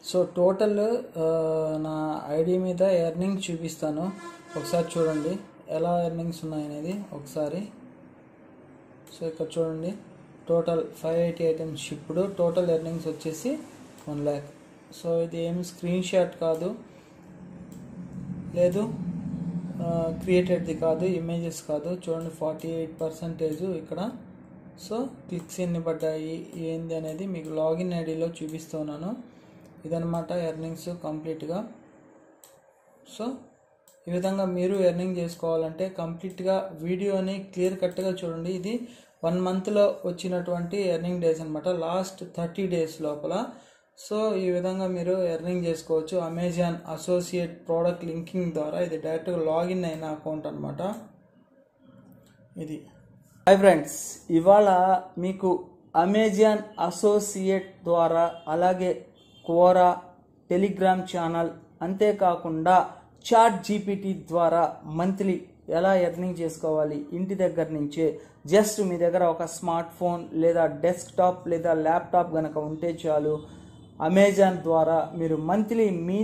So total నా ID మీద earning చూపిస్తాను, ఒకసారి చూడండి ఎలా ఎర్నింగ్స్ ఉన్నాయనేది ఒకసారి. సో ఇక్కడ చూడండి, total 580 items shipped, total earnings వచ్చేసి 1 lakh. సో ఇది ఏం స్క్రీన్ షాట్ కాదు, లేదు క్రియేటెడ్ది కాదు, ఇమేజెస్ కాదు. చూడండి 48% ఇక్కడ. సో క్లిక్స్ ఎన్ని పడ్డాయి ఏంది అనేది మీకు లాగిన్ ఐడిలో చూపిస్తున్నాను. ఇదనమాట ఎర్నింగ్స్ కంప్లీట్గా. సో ఈ విధంగా మీరు ఎర్నింగ్ చేసుకోవాలంటే కంప్లీట్గా వీడియోని క్లియర్ కట్గా చూడండి. ఇది 1 monthలో వచ్చినటువంటి ఎర్నింగ్ డేస్ అనమాట, లాస్ట్ 30 days లోపల. సో ఈ విధంగా మీరు ఎర్నింగ్ చేసుకోవచ్చు అమెజాన్ అసోసియేట్ ప్రోడక్ట్ లింకింగ్ ద్వారా. ఇది డైరెక్ట్గా లాగిన్ అయిన అకౌంట్ అనమాట ఇది. హాయ్ ఫ్రెండ్స్, ఇవాళ మీకు అమెజాన్ అసోసియేట్ ద్వారా, అలాగే క్వోరా టెలిగ్రామ్ ఛానల్, అంతేకాకుండా చాట్ జీపీటీ ద్వారా మంత్లీ ఎలా ఎర్నింగ్ చేసుకోవాలి ఇంటి దగ్గర నుంచే. జస్ట్ మీ దగ్గర ఒక స్మార్ట్ ఫోన్ లేదా డెస్క్టాప్ లేదా ల్యాప్టాప్ కనుక ఉంటే చాలు, అమెజాన్ ద్వారా మీరు మంత్లీ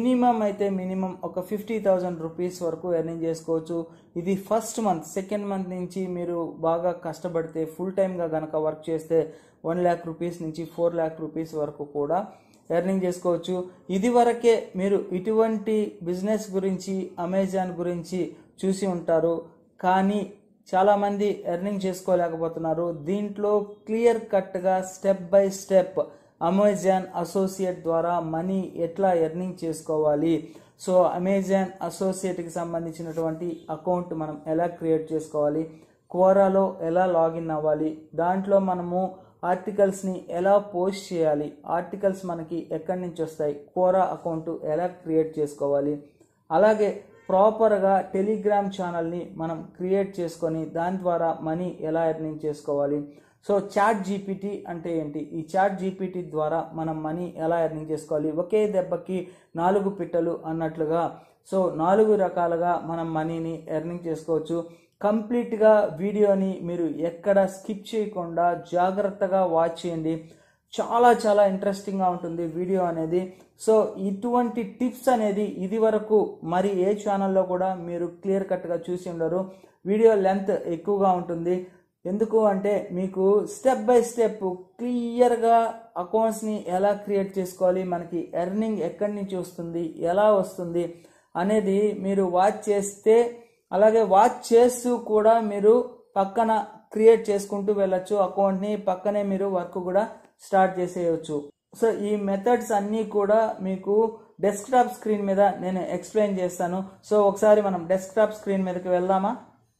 మినిమం ఒక 50,000 రూపీస్ వరకు ఎర్నింగ్ చేసుకోవచ్చు. ఇది ఫస్ట్ మంత్. సెకండ్ మంత్ నుంచి మీరు బాగా కష్టపడితే, ఫుల్ టైమ్గా కనుక వర్క్ చేస్తే 1 lakh రూపీస్ నుంచి 4 lakh రూపీస్ వరకు కూడా ఎర్నింగ్ చేసుకోవచ్చు. ఇది వరకే మీరు ఇటువంటి బిజినెస్ గురించి, అమెజాన్ గురించి చూసి ఉంటారు, కానీ చాలామంది ఎర్నింగ్ చేసుకోలేకపోతున్నారు. దీంట్లో క్లియర్ కట్గా step by step Amazon associate ద్వారా మనీ ఎట్లా ఎర్నింగ్ చేసుకోవాలి, సో అమెజాన్ అసోసియేట్కి సంబంధించినటువంటి అకౌంట్ మనం ఎలా క్రియేట్ చేసుకోవాలి, క్వోరాలో ఎలా లాగిన్ అవ్వాలి, దాంట్లో మనము ఆర్టికల్స్ని ఎలా పోస్ట్ చేయాలి, ఆర్టికల్స్ మనకి ఎక్కడి నుంచి వస్తాయి, క్వోరా అకౌంట్ ఎలా క్రియేట్ చేసుకోవాలి, అలాగే ప్రాపర్గా టెలిగ్రామ్ ఛానల్ని మనం క్రియేట్ చేసుకొని దాని ద్వారా మనీ ఎలా ఎర్నింగ్ చేసుకోవాలి. సో చాట్ జీపీటీ అంటే ఏంటి, ఈ చాట్ జీపీటీ ద్వారా మనం మనీ ఎలా ఎర్నింగ్ చేసుకోవాలి, ఒకే దెబ్బకి 4 పిట్టలు అన్నట్లుగా. సో 4 రకాలుగా మనం మనీని ఎర్నింగ్ చేసుకోవచ్చు. కంప్లీట్గా వీడియోని మీరు ఎక్కడ స్కిప్ చేయకుండా జాగ్రత్తగా వాచ్ చేయండి. చాలా ఇంట్రెస్టింగ్గా ఉంటుంది వీడియో అనేది. సో ఇటువంటి టిప్స్ అనేది ఇది వరకు మరి ఏ ఛానల్లో కూడా మీరు క్లియర్ కట్గా చూసి ఉండరు. వీడియో లెంత్ ఎక్కువగా ఉంటుంది. ఎందుకు అంటే మీకు స్టెప్ బై స్టెప్ క్లియర్గా అకౌంట్స్ని ఎలా క్రియేట్ చేసుకోవాలి, మనకి ఎర్నింగ్ ఎక్కడి నుంచి వస్తుంది, ఎలా వస్తుంది అనేది మీరు వాచ్ చేస్తే, అలాగే వాచ్ చేస్తూ కూడా మీరు పక్కన క్రియేట్ చేసుకుంటూ వెళ్ళొచ్చు అకౌంట్ని, పక్కనే మీరు వర్క్ కూడా స్టార్ట్ చేసేయచ్చు. సో ఈ మెథడ్స్ అన్నీ కూడా మీకు డెస్క్టాప్ స్క్రీన్ మీద నేను ఎక్స్ప్లెయిన్ చేస్తాను. సో ఒకసారి మనం డెస్క్టాప్ స్క్రీన్ మీదకి వెళ్దామా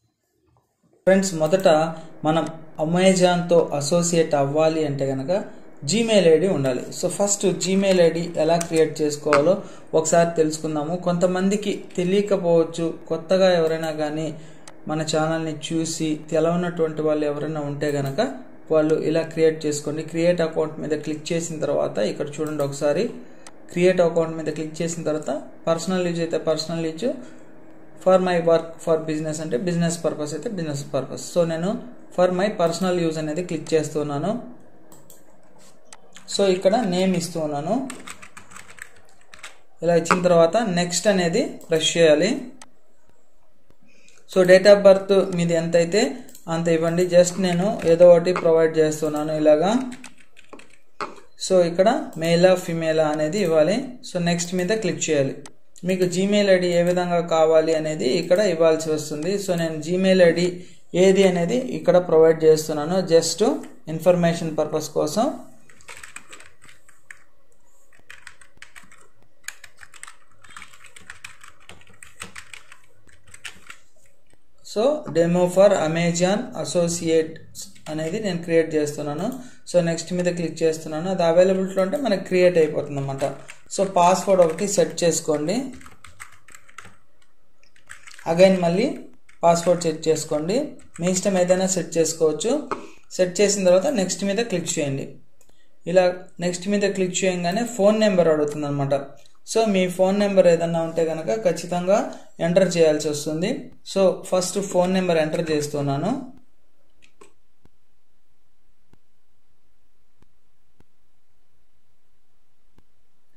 ఫ్రెండ్స్. మొదట మనం అమెజాన్తో అసోసియేట్ అవ్వాలి అంటే కనుక జీమెయిల్ ఐడి ఉండాలి. సో ఫస్ట్ జీమెయిల్ ఐడి ఎలా క్రియేట్ చేసుకోవాలో ఒకసారి తెలుసుకుందాము. కొంతమందికి తెలియకపోవచ్చు, కొత్తగా ఎవరైనా కానీ మన ఛానల్ని చూసి తెలవనటువంటి వాళ్ళు ఎవరైనా ఉంటే కనుక వాళ్ళు ఇలా క్రియేట్ చేసుకోండి. క్రియేట్ అకౌంట్ మీద క్లిక్ చేసిన తర్వాత ఇక్కడ చూడండి, ఒకసారి క్రియేట్ అకౌంట్ మీద క్లిక్ చేసిన తర్వాత పర్సనల్ యూజ్ అయితే personal use, for my work for business అంటే బిజినెస్ పర్పస్ అయితే బిజినెస్ పర్పస్. సో నేను ఫర్ మై పర్సనల్ యూజ్ అనేది క్లిక్ చేస్తున్నాను. సో ఇక్కడ నేమ్ ఇస్తూ ఉన్నాను. ఇలా ఇచ్చిన తర్వాత నెక్స్ట్ అనేది ప్రెస్ చేయాలి. సో డేట్ ఆఫ్ బర్త్ మీది ఎంత అయితే అంత ఇవ్వండి. జస్ట్ నేను ఏదో ఒకటి ప్రొవైడ్ చేస్తున్నాను ఇలాగా. సో ఇక్కడ మేలా ఫిమేలా అనేది ఇవ్వాలి. సో నెక్స్ట్ మీద క్లిక్ చేయాలి. మీకు జీమెయిల్ ఐడి ఏ విధంగా కావాలి అనేది ఇక్కడ ఇవ్వాల్సి వస్తుంది. సో నేను జీమెయిల్ ఐడి ఏది అనేది ఇక్కడ ప్రొవైడ్ చేస్తున్నాను, జస్ట్ ఇన్ఫర్మేషన్ పర్పస్ కోసం. So demo for Amazon associate అనేది నేను క్రియేట్ చేస్తున్నాను. సో నెక్స్ట్ మీద క్లిక్ చేస్తున్నాను. అది అవైలబిలిటీలో ఉంటే మనకి క్రియేట్ అయిపోతుంది అన్నమాట. సో పాస్వర్డ్ ఒకటి సెట్ చేసుకోండి. అగైన్ మళ్ళీ పాస్వర్డ్ సెట్ చేసుకోండి. మీ ఇష్టం ఏదైనా సెట్ చేసుకోవచ్చు. సెట్ చేసిన తర్వాత నెక్స్ట్ మీద క్లిక్ చేయండి. ఇలా నెక్స్ట్ మీద క్లిక్ చేయగానే ఫోన్ నెంబర్ అడుగుతుంది అనమాట. సో మీ ఫోన్ నెంబర్ ఏదన్నా ఉంటే కనుక ఖచ్చితంగా ఎంటర్ చేయాల్సి వస్తుంది. So first phone number enter చేస్తున్నాను.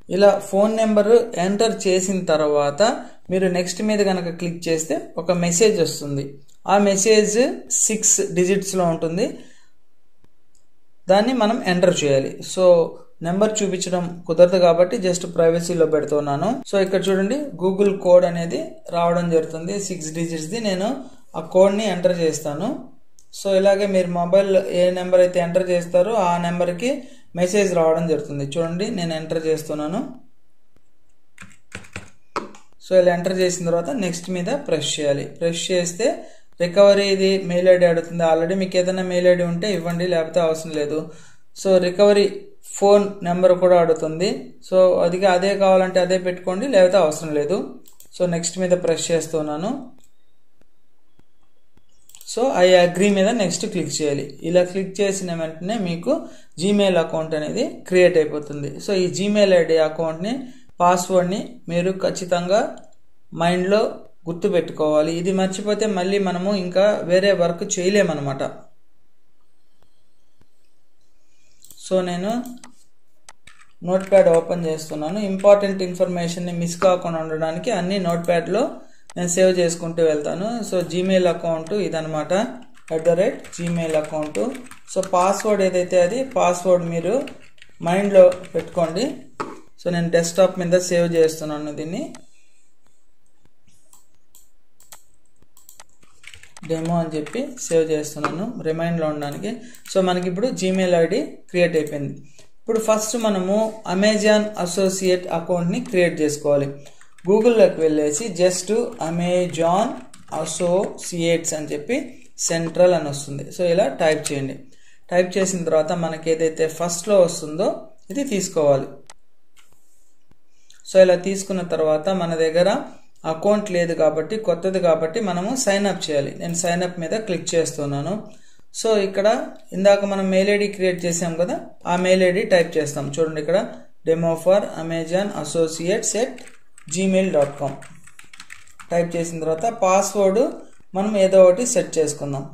ఇలా ఫోన్ నెంబర్ ఎంటర్ చేసిన తర్వాత మీరు నెక్స్ట్ మీద కనుక క్లిక్ చేస్తే ఒక మెసేజ్ వస్తుంది. ఆ మెసేజ్ 6 డిజిట్స్లో ఉంటుంది. దాన్ని మనం ఎంటర్ చేయాలి. సో నెంబర్ చూపించడం కుదరదు కాబట్టి జస్ట్ ప్రైవసీలో పెడుతున్నాను. సో ఇక్కడ చూడండి గూగుల్ కోడ్ అనేది రావడం జరుగుతుంది 6 డిజిట్స్ది. నేను ఆ కోడ్ని ఎంటర్ చేస్తాను. సో ఇలాగే మీరు మొబైల్ ఏ నెంబర్ అయితే ఎంటర్ చేస్తారో ఆ నెంబర్కి మెసేజ్ రావడం జరుగుతుంది. చూడండి నేను ఎంటర్ చేస్తున్నాను. సో ఇలా ఎంటర్ చేసిన తర్వాత నెక్స్ట్ మీద ప్రెస్ చేయాలి. ప్రెస్ చేస్తే రికవరీ ఇది మెయిల్ ఐడి అడుగుతుంది. ఆల్రెడీ మీకు ఏదైనా మెయిల్ ఐడి ఉంటే ఇవ్వండి, లేకపోతే అవసరం లేదు. సో రికవరీ ఫోన్ నెంబర్ కూడా అడుగుతుంది. సో అదే కావాలంటే అదే పెట్టుకోండి, లేకపోతే అవసరం లేదు. సో నెక్స్ట్ మీద ప్రెస్ చేస్తున్నాను. సో ఐ అగ్రీ మీద నెక్స్ట్ క్లిక్ చేయాలి. ఇలా క్లిక్ చేసిన వెంటనే మీకు జీమెయిల్ అకౌంట్ అనేది క్రియేట్ అయిపోతుంది. సో ఈ జీమెయిల్ ఐడి అకౌంట్ని పాస్వర్డ్ని మీరు ఖచ్చితంగా మైండ్లో గుర్తు పెట్టుకోవాలి. ఇది మర్చిపోతే మళ్ళీ మనము ఇంకా వేరే వర్క్ చేయలేమన్నమాట. సో నేను నోట్ ప్యాడ్ ఓపెన్ చేస్తున్నాను. ఇంపార్టెంట్ ఇన్ఫర్మేషన్ని మిస్ కాకుండా ఉండడానికి అన్ని నోట్ ప్యాడ్లో నేను సేవ్ చేసుకుంటూ వెళ్తాను. సో జీమెయిల్ అకౌంట్ ఇదనమాట, @gmail అకౌంట్. సో పాస్వర్డ్ ఏదైతే అది పాస్వర్డ్ మీరు మైండ్లో పెట్టుకోండి. సో నేను డెస్క్టాప్ మీద సేవ్ చేస్తున్నాను. దీన్ని డెమో అని చెప్పి సేవ్ చేస్తున్నాను రిమైండ్లో ఉండడానికి. సో మనకి ఇప్పుడు జీమెయిల్ ఐడి క్రియేట్ అయిపోయింది. ఇప్పుడు ఫస్ట్ మనము అమెజాన్ అసోసియేట్ అకౌంట్ని క్రియేట్ చేసుకోవాలి. గూగుల్లోకి వెళ్ళేసి జస్ట్ అమెజాన్ అసోసియేట్స్ అని చెప్పి సెంట్రల్ అని వస్తుంది. సో ఇలా టైప్ చేయండి. టైప్ చేసిన తర్వాత మనకి ఏదైతే ఫస్ట్లో వస్తుందో ఇది తీసుకోవాలి. సో ఇలా తీసుకున్న తర్వాత మన దగ్గర అకౌంట్ లేదు కాబట్టి కొత్తది కాబట్టి మనము సైన్ అప్ చేయాలి. నేను సైన్ అప్ మీద క్లిక్ చేస్తున్నాను. సో ఇక్కడ ఇందాక మనం మెయిల్ ఐడి క్రియేట్ చేసాం కదా, ఆ మెయిల్ ఐడి టైప్ చేస్తాం. చూడండి ఇక్కడ demo for Amazon associates @gmail.com type చేసిన తర్వాత పాస్వర్డ్ మనం ఏదో ఒకటి సెట్ చేసుకుందాం.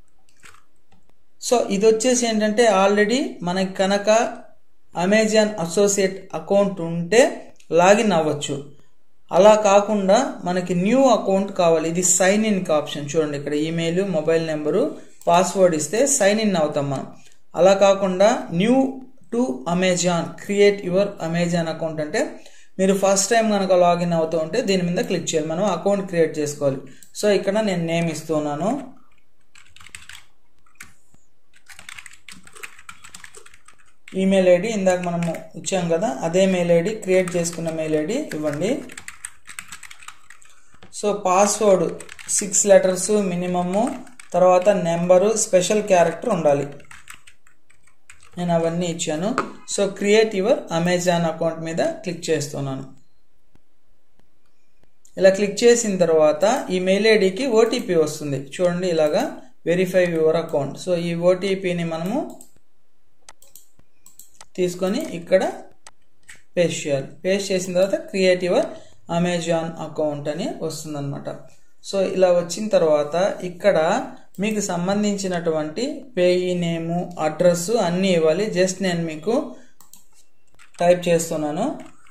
సో ఇది వచ్చేసి ఏంటంటే ఆల్రెడీ మనకి కనుక అమెజాన్ అసోసియేట్ అకౌంట్ ఉంటే లాగిన్ అవ్వచ్చు. అలా కాకుండా మనకి న్యూ అకౌంట్ కావాలి. ఇది సైన్ ఇన్ ఆప్షన్ చూడండి. ఇక్కడ ఈమెయిల్, మొబైల్ నెంబరు, పాస్వర్డ్ ఇస్తే సైన్ ఇన్ అవుతాం మనం. అలా కాకుండా new to Amazon create your Amazon account అంటే మీరు ఫస్ట్ టైం కనుక లాగిన్ అవుతూ ఉంటే దీని మీద క్లిక్ చేయాలి. మనం అకౌంట్ క్రియేట్ చేసుకోవాలి. సో ఇక్కడ నేను నేమ్ ఇస్తున్నాను. ఈమెయిల్ ఐడి ఇందాక మనము ఇచ్చాం కదా, అదే మెయిల్ ఐడి క్రియేట్ చేసుకున్న మెయిల్ ఐడి ఇవ్వండి. సో పాస్వర్డ్ 6 లెటర్స్ మినిమము, తర్వాత నెంబరు, స్పెషల్ క్యారెక్టర్ ఉండాలి. నేను అవన్నీ ఇచ్చాను. So create your Amazon account మీద క్లిక్ చేస్తున్నాను. ఇలా క్లిక్ చేసిన తర్వాత ఈ మెయిల్ ఐడికి ఓటీపీ వస్తుంది. చూడండి ఇలాగా వెరిఫై యువర్ అకౌంట్. సో ఈ ఓటీపీని మనము తీసుకొని ఇక్కడ పేస్ట్ చేయాలి. పేస్ట్ చేసిన తర్వాత క్రియేట్ యువర్ అమెజాన్ అకౌంట్ అని వస్తుందన్నమాట. సో ఇలా వచ్చిన తర్వాత ఇక్కడ మీకు సంబంధించినటువంటి పేయీ నేము, అడ్రస్ అన్నీ ఇవ్వాలి. జస్ట్ నేను మీకు టైప్ చేస్తున్నాను.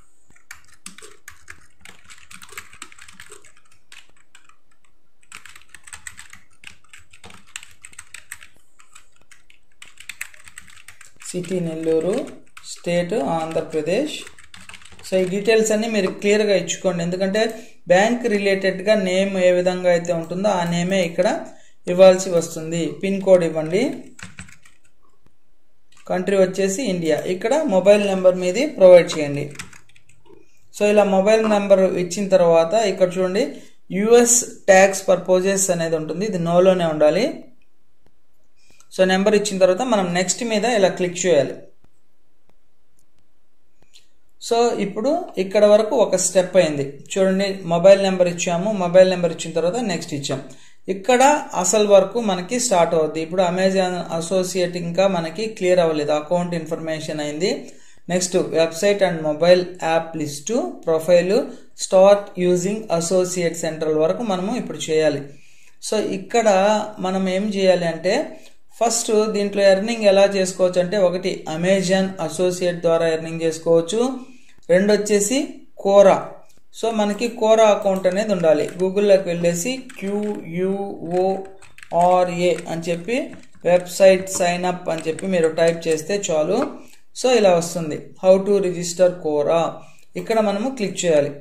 City Nellore, state Andhra Pradesh. So ఈ డీటెయిల్స్ అన్ని మీరు క్లియర్గా ఇచ్చుకోండి. ఎందుకంటే బ్యాంక్ రిలేటెడ్గా నేమ్ ఏ విధంగా అయితే ఉంటుందో ఆ నేమే ఇక్కడ ఇవ్వాల్సి వస్తుంది. పిన్ కోడ్ ఇవ్వండి. కంట్రీ వచ్చేసి ఇండియా. ఇక్కడ మొబైల్ నెంబర్ మీది ప్రొవైడ్ చేయండి. సో ఇలా మొబైల్ నెంబర్ ఇచ్చిన తర్వాత ఇక్కడ చూడండి యుఎస్ ట్యాక్స్ పర్పజెస్ అనేది ఉంటుంది. ఇది నోలోనే ఉండాలి. సో నెంబర్ ఇచ్చిన తర్వాత మనం నెక్స్ట్ మీద ఇలా క్లిక్ చేయాలి. సో ఇప్పుడు ఇక్కడ వరకు ఒక స్టెప్ అయింది. చూడండి మొబైల్ నెంబర్ ఇచ్చాము. మొబైల్ నెంబర్ ఇచ్చిన తర్వాత నెక్స్ట్ ఇచ్చాం. ఇక్కడ అసలు వరకు మనకి స్టార్ట్ అవుద్ది. ఇప్పుడు అమెజాన్ అసోసియేట్ ఇంకా మనకి క్లియర్ అవ్వలేదు. అకౌంట్ ఇన్ఫర్మేషన్ అయింది. Next website and mobile app list, profile, start using associate central వరకు మనము ఇప్పుడు చేయాలి. సో ఇక్కడ మనం ఏం చేయాలి అంటే ఫస్ట్ దీంట్లో ఎర్నింగ్ ఎలా చేసుకోవచ్చు అంటే ఒకటి అమెజాన్ అసోసియేట్ ద్వారా ఎర్నింగ్ చేసుకోవచ్చు. రెండు వచ్చేసి కోరా. సో మనకి కోరా అకౌంట్ అనేది ఉండాలి. గూగుల్లోకి వెళ్ళేసి QUORA అని చెప్పి వెబ్సైట్ సైన్ అప్ అని చెప్పి మీరు టైప్ చేస్తే చాలు. సో ఇలా వస్తుంది, హౌ టు రిజిస్టర్ కోరా. ఇక్కడ మనము క్లిక్ చేయాలి.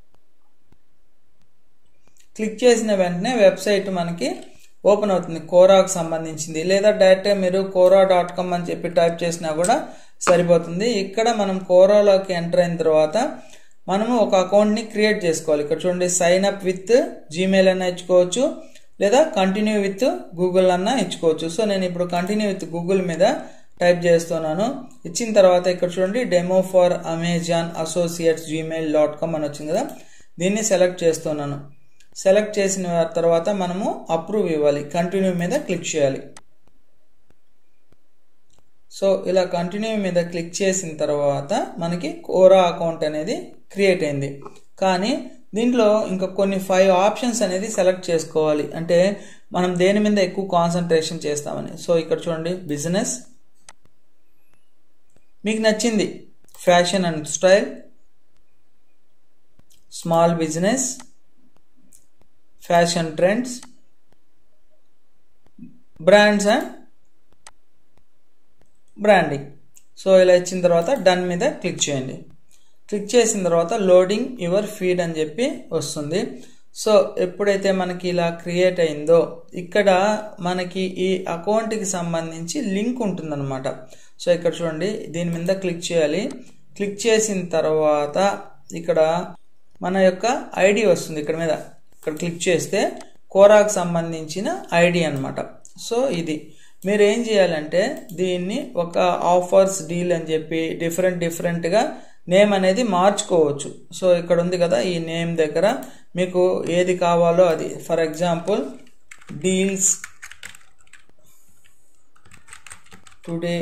క్లిక్ చేసిన వెంటనే వెబ్సైట్ మనకి ఓపెన్ అవుతుంది, కోరాకు సంబంధించింది. లేదా డైరెక్ట్గా మీరు కోరా.com అని చెప్పి టైప్ చేసినా కూడా సరిపోతుంది. ఇక్కడ మనం కోరాలోకి ఎంటర్ అయిన తర్వాత మనము ఒక అకౌంట్ని క్రియేట్ చేసుకోవాలి. ఇక్కడ చూడండి, సైన్ అప్ విత్ జీమెయిల్ అన్న ఇచ్చుకోవచ్చు, లేదా కంటిన్యూ విత్ గూగుల్ అన్న ఇచ్చుకోవచ్చు. సో నేను ఇప్పుడు కంటిన్యూ విత్ గూగుల్ మీద టైప్ చేస్తున్నాను. ఇచ్చిన తర్వాత ఇక్కడ చూడండి, demo for Amazon associates gmail.com అని వచ్చింది కదా, దీన్ని సెలెక్ట్ చేస్తున్నాను. సెలెక్ట్ చేసిన తర్వాత మనము అప్రూవ్ ఇవ్వాలి, కంటిన్యూ మీద క్లిక్ చేయాలి. సో ఇలా కంటిన్యూ మీద క్లిక్ చేసిన తర్వాత మనకి కోరా అకౌంట్ అనేది క్రియేట్ అయింది. కానీ దీంట్లో ఇంకా కొన్ని 5 ఆప్షన్స్ అనేది సెలెక్ట్ చేసుకోవాలి, అంటే మనం దేని మీద ఎక్కువ కాన్సన్ట్రేషన్ చేస్తామని. సో ఇక్కడ చూడండి, బిజినెస్, మీకు నచ్చింది fashion and style, small business, fashion trends, brands and branding. So ఇలా ఇచ్చిన తర్వాత డన్ మీద క్లిక్ చేయండి. క్లిక్ చేసిన తర్వాత లోడింగ్ యువర్ ఫీడ్ అని చెప్పి వస్తుంది. సో ఎప్పుడైతే మనకి ఇలా క్రియేట్ అయిందో ఇక్కడ మనకి ఈ అకౌంట్కి సంబంధించి లింక్ ఉంటుందన్నమాట. సో ఇక్కడ చూడండి, దీని మీద క్లిక్ చేయాలి. క్లిక్ చేసిన తర్వాత ఇక్కడ మన యొక్క ఐడి వస్తుంది. ఇక్కడ క్లిక్ చేస్తే కోరాకు సంబంధించిన ఐడి అన్నమాట. సో ఇది మీరు ఏం చేయాలంటే దీన్ని ఒక ఆఫర్స్ డీల్ అని చెప్పి డిఫరెంట్గా నేమ్ అనేది మార్చుకోవచ్చు. సో ఇక్కడ ఉంది కదా, ఈ నేమ్ దగ్గర మీకు ఏది కావాలో అది, for example deals today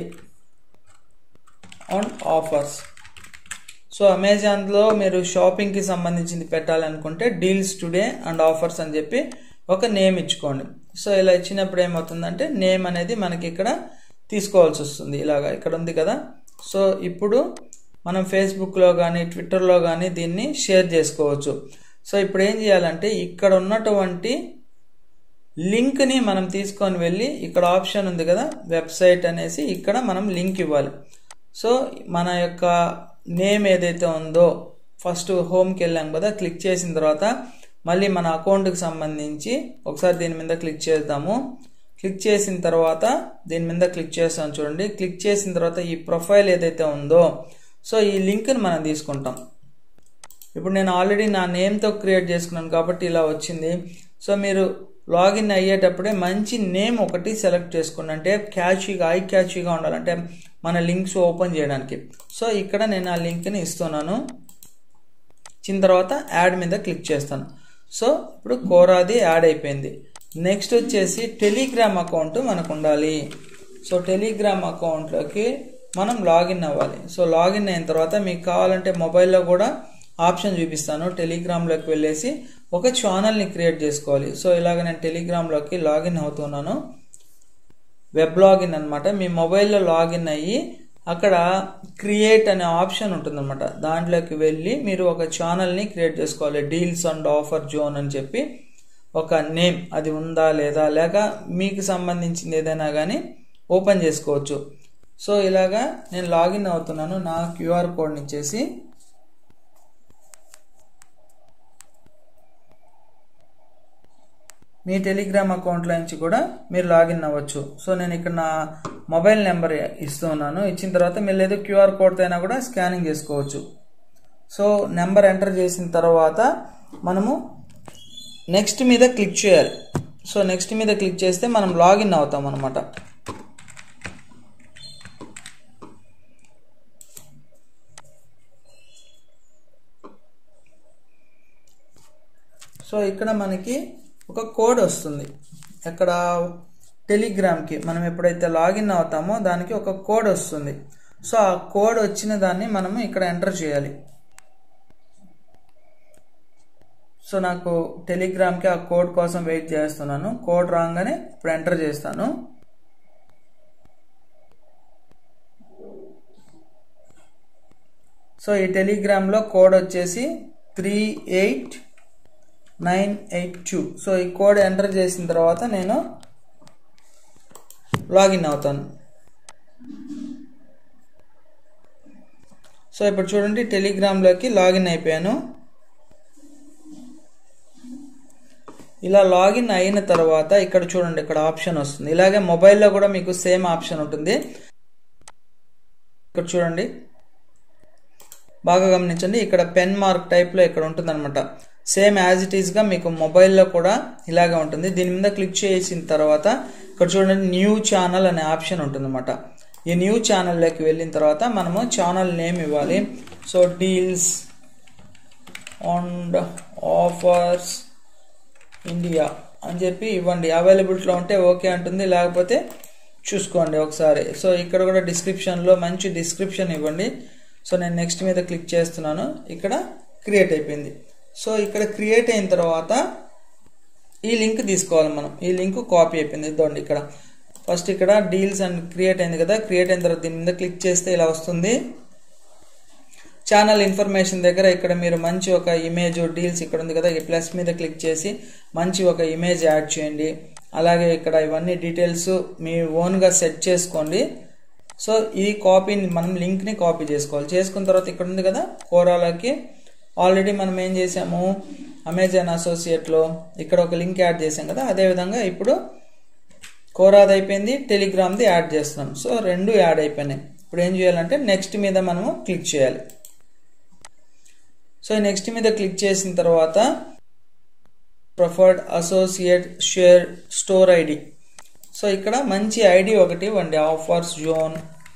on offers. So అమెజాన్లో మీరు షాపింగ్కి సంబంధించింది పెట్టాలనుకుంటే డీల్స్ టుడే అండ్ ఆఫర్స్ అని చెప్పి ఒక నేమ్ ఇచ్చుకోండి. సో ఇలా ఇచ్చినప్పుడు ఏమవుతుందంటే నేమ్ అనేది మనకి ఇక్కడ తీసుకోవాల్సి వస్తుంది. ఇలాగా ఇక్కడ ఉంది కదా. సో ఇప్పుడు మనం ఫేస్బుక్లో కానీ ట్విట్టర్లో కానీ దీన్ని షేర్ చేసుకోవచ్చు. సో ఇప్పుడు ఏం చేయాలంటే ఇక్కడ ఉన్నటువంటి లింక్ని మనం తీసుకొని వెళ్ళి ఇక్కడ ఆప్షన్ ఉంది కదా, వెబ్సైట్ అనేసి, ఇక్కడ మనం లింక్ ఇవ్వాలి. సో మన యొక్క నేమ్ ఏదైతే ఉందో ఫస్ట్ హోమ్కి వెళ్ళాం కదా, క్లిక్ చేసిన తర్వాత మళ్ళీ మన అకౌంట్కి సంబంధించి ఒకసారి దీని మీద క్లిక్ చేద్దాము. క్లిక్ చేసిన తర్వాత దీని మీద క్లిక్ చేస్తాం చూడండి. క్లిక్ చేసిన తర్వాత ఈ ప్రొఫైల్ ఏదైతే ఉందో సో ఈ లింక్ని మనం తీసుకుంటాం. ఇప్పుడు నేను ఆల్రెడీ నా నేమ్తో క్రియేట్ చేసుకున్నాను కాబట్టి ఇలా వచ్చింది. సో మీరు లాగిన్ అయ్యేటప్పుడే మంచి నేమ్ ఒకటి సెలెక్ట్ చేసుకోండి, అంటే ఐ క్యాచీగా ఉండాలంటే మన లింక్స్ ఓపెన్ చేయడానికి. సో ఇక్కడ నేను ఆ లింక్ని ఇస్తున్నాను. ఇచ్చిన తర్వాత యాడ్ మీద క్లిక్ చేస్తాను. సో ఇప్పుడు కోరాది యాడ్ అయిపోయింది. నెక్స్ట్ వచ్చేసి టెలిగ్రామ్ అకౌంట్ మనకు ఉండాలి. సో టెలిగ్రామ్ అకౌంట్లోకి మనం లాగిన్ అవ్వాలి. సో లాగిన్ అయిన తర్వాత మీకు కావాలంటే మొబైల్లో కూడా ఆప్షన్ చూపిస్తాను. టెలిగ్రామ్లోకి వెళ్ళేసి ఒక ఛానల్ని క్రియేట్ చేసుకోవాలి. సో ఇలాగ నేను టెలిగ్రామ్లోకి లాగిన్ అవుతున్నాను. వెబ్ లాగిన్ అనమాట. మీ మొబైల్లో లాగిన్ అయ్యి అక్కడ క్రియేట్ అనే ఆప్షన్ ఉంటుందన్నమాట. దాంట్లోకి వెళ్ళి మీరు ఒక ఛానల్ని క్రియేట్ చేసుకోవాలి. డీల్స్ అండ్ ఆఫర్ జోన్ అని చెప్పి ఒక నేమ్ అది ఉందా లేదా, లేక మీకు సంబంధించింది ఏదైనా కానీ ఓపెన్ చేసుకోవచ్చు. సో ఇలాగా నేను లాగిన్ అవుతున్నాను. నా క్యూఆర్ కోడ్ని ఇచ్చేసి మీ టెలిగ్రామ్ అకౌంట్లో నుంచి కూడా మీరు లాగిన్ అవ్వచ్చు. సో నేను ఇక్కడ నా మొబైల్ నెంబర్ ఇస్తున్నాను. ఇచ్చిన తర్వాత మీరు లేదు క్యూఆర్ కోడ్తో అయినా కూడా స్కానింగ్ చేసుకోవచ్చు. సో నెంబర్ ఎంటర్ చేసిన తర్వాత మనము నెక్స్ట్ మీద క్లిక్ చేయాలి. సో నెక్స్ట్ మీద క్లిక్ చేస్తే మనం లాగిన్ అవుతాం అన్నమాట. సో ఇక్కడ మనకి ఒక కోడ్ వస్తుంది. ఇక్కడ టెలిగ్రామ్కి మనం ఎప్పుడైతే లాగిన్ అవుతామో దానికి ఒక కోడ్ వస్తుంది. సో ఆ కోడ్ వచ్చిన దాన్ని మనము ఇక్కడ ఎంటర్ చేయాలి. సో నాకు టెలిగ్రామ్కి ఆ కోడ్ కోసం వెయిట్ చేస్తున్నాను. కోడ్ రాగానే ఇప్పుడు ఎంటర్ చేస్తాను. సో సో ఈ టెలిగ్రామ్లో కోడ్ వచ్చేసి 38982. సో ఈ కోడ్ ఎంటర్ చేసిన తర్వాత నేను లాగిన్ అవుతాను. సో ఇప్పుడు చూడండి, టెలిగ్రామ్లోకి లాగిన్ అయిపోయాను. ఇలా లాగిన్ అయిన తర్వాత ఇక్కడ చూడండి, ఇక్కడ ఆప్షన్ వస్తుంది. ఇలాగే మొబైల్లో కూడా మీకు సేమ్ ఆప్షన్ ఉంటుంది. ఇక్కడ చూడండి, బాగా గమనించండి, ఇక్కడ పెన్ మార్క్ టైప్లో ఇక్కడ ఉంటుంది అనమాట. సేమ్ యాజ్ ఇట్ ఈస్గా మీకు మొబైల్లో కూడా ఇలాగే ఉంటుంది. దీని మీద క్లిక్ చేసిన తర్వాత ఇక్కడ చూడండి, న్యూ ఛానల్ అనే ఆప్షన్ ఉంటుంది అనమాట. ఈ న్యూ ఛానల్లోకి వెళ్ళిన తర్వాత మనము ఛానల్ నేమ్ ఇవ్వాలి. So deals and offers India అని చెప్పి ఇవ్వండి. అవైలబిలిటీలో ఉంటే ఓకే అంటుంది, లేకపోతే చూసుకోండి ఒకసారి. సో ఇక్కడ కూడా డిస్క్రిప్షన్లో మంచి డిస్క్రిప్షన్ ఇవ్వండి. సో నేను నెక్స్ట్ మీద క్లిక్ చేస్తున్నాను. ఇక్కడ క్రియేట్ అయిపోయింది. సో ఇక్కడ క్రియేట్ అయిన తర్వాత ఈ లింక్ తీసుకోవాలి మనం. ఈ లింక్ కాపీ అయిపోయింది. ఇద్దండి, ఇక్కడ ఫస్ట్ ఇక్కడ డీల్స్ అండ్ క్రియేట్ అయింది కదా. క్రియేట్ అయిన తర్వాత దీని మీద క్లిక్ చేస్తే ఇలా వస్తుంది. ఛానల్ ఇన్ఫర్మేషన్ దగ్గర ఇక్కడ మీరు మంచి ఒక ఇమేజ్ డీల్స్ ఇక్కడ ఉంది కదా, ఈ ప్లస్ మీద క్లిక్ చేసి మంచి ఒక ఇమేజ్ యాడ్ చేయండి. అలాగే ఇక్కడ ఇవన్నీ డీటెయిల్స్ మీ ఓన్గా సెట్ చేసుకోండి. సో ఈ కాపీని మనం లింక్ని కాపీ చేసుకోవాలి. చేసుకున్న తర్వాత ఇక్కడ ఉంది కదా, కోరాలోకి ఆల్రెడీ మనం ఏం చేసాము, అమెజాన్ అసోసియేట్లో ఇక్కడ ఒక లింక్ యాడ్ చేసాం కదా, అదేవిధంగా ఇప్పుడు కోరాది అయిపోయింది, టెలిగ్రామ్ది యాడ్ చేస్తున్నాం. సో రెండు యాడ్ అయిపోయినాయి. ఇప్పుడు ఏం చేయాలంటే నెక్స్ట్ మీద మనము క్లిక్ చేయాలి. సో నెక్స్ట్ మీద క్లిక్ చేసిన తర్వాత preferred associate share store ID. So ఇక్కడ మంచి ఐడి ఒకటి ఇవ్వండి, ఆఫర్స్ జోన్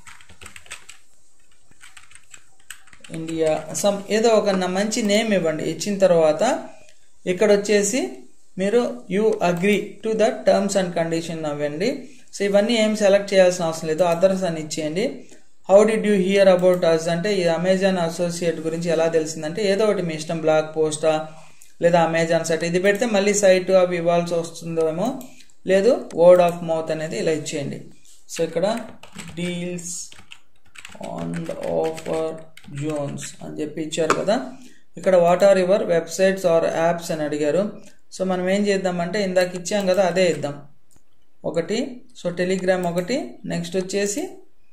ఇండియా సమ్ ఏదో ఒక మంచి నేమ్ ఇవ్వండి. ఇచ్చిన తర్వాత ఇక్కడ వచ్చేసి మీరు you agree to the terms and condition అవ్వండి. సో ఇవన్నీ ఏం సెలెక్ట్ చేయాల్సిన అవసరం లేదు, అదర్స్ అని ఇచ్చేయండి. How did you hear about us అంటే ఈ అమెజాన్ అసోసియేట్ గురించి ఎలా తెలిసిందంటే ఏదో ఒకటి మీ ఇష్టం, బ్లాగ్ పోస్టా లేదా అమెజాన్ సైట్, ఇది పెడితే మళ్ళీ సైట్ అవి ఇవ్వాల్సి వస్తుందేమో, లేదు వర్డ్ ఆఫ్ మౌత్ అనేది ఇలా ఇచ్చేయండి. సో ఇక్కడ డీల్స్ అండ్ ఆఫర్ జోన్స్ అని చెప్పి ఇచ్చారు కదా. ఇక్కడ what are your websites or apps అని అడిగారు. సో మనం ఏం చేద్దామంటే ఇందాక ఇచ్చాం కదా, అదే ఇద్దాం ఒకటి. సో టెలిగ్రామ్ ఒకటి, నెక్స్ట్ వచ్చేసి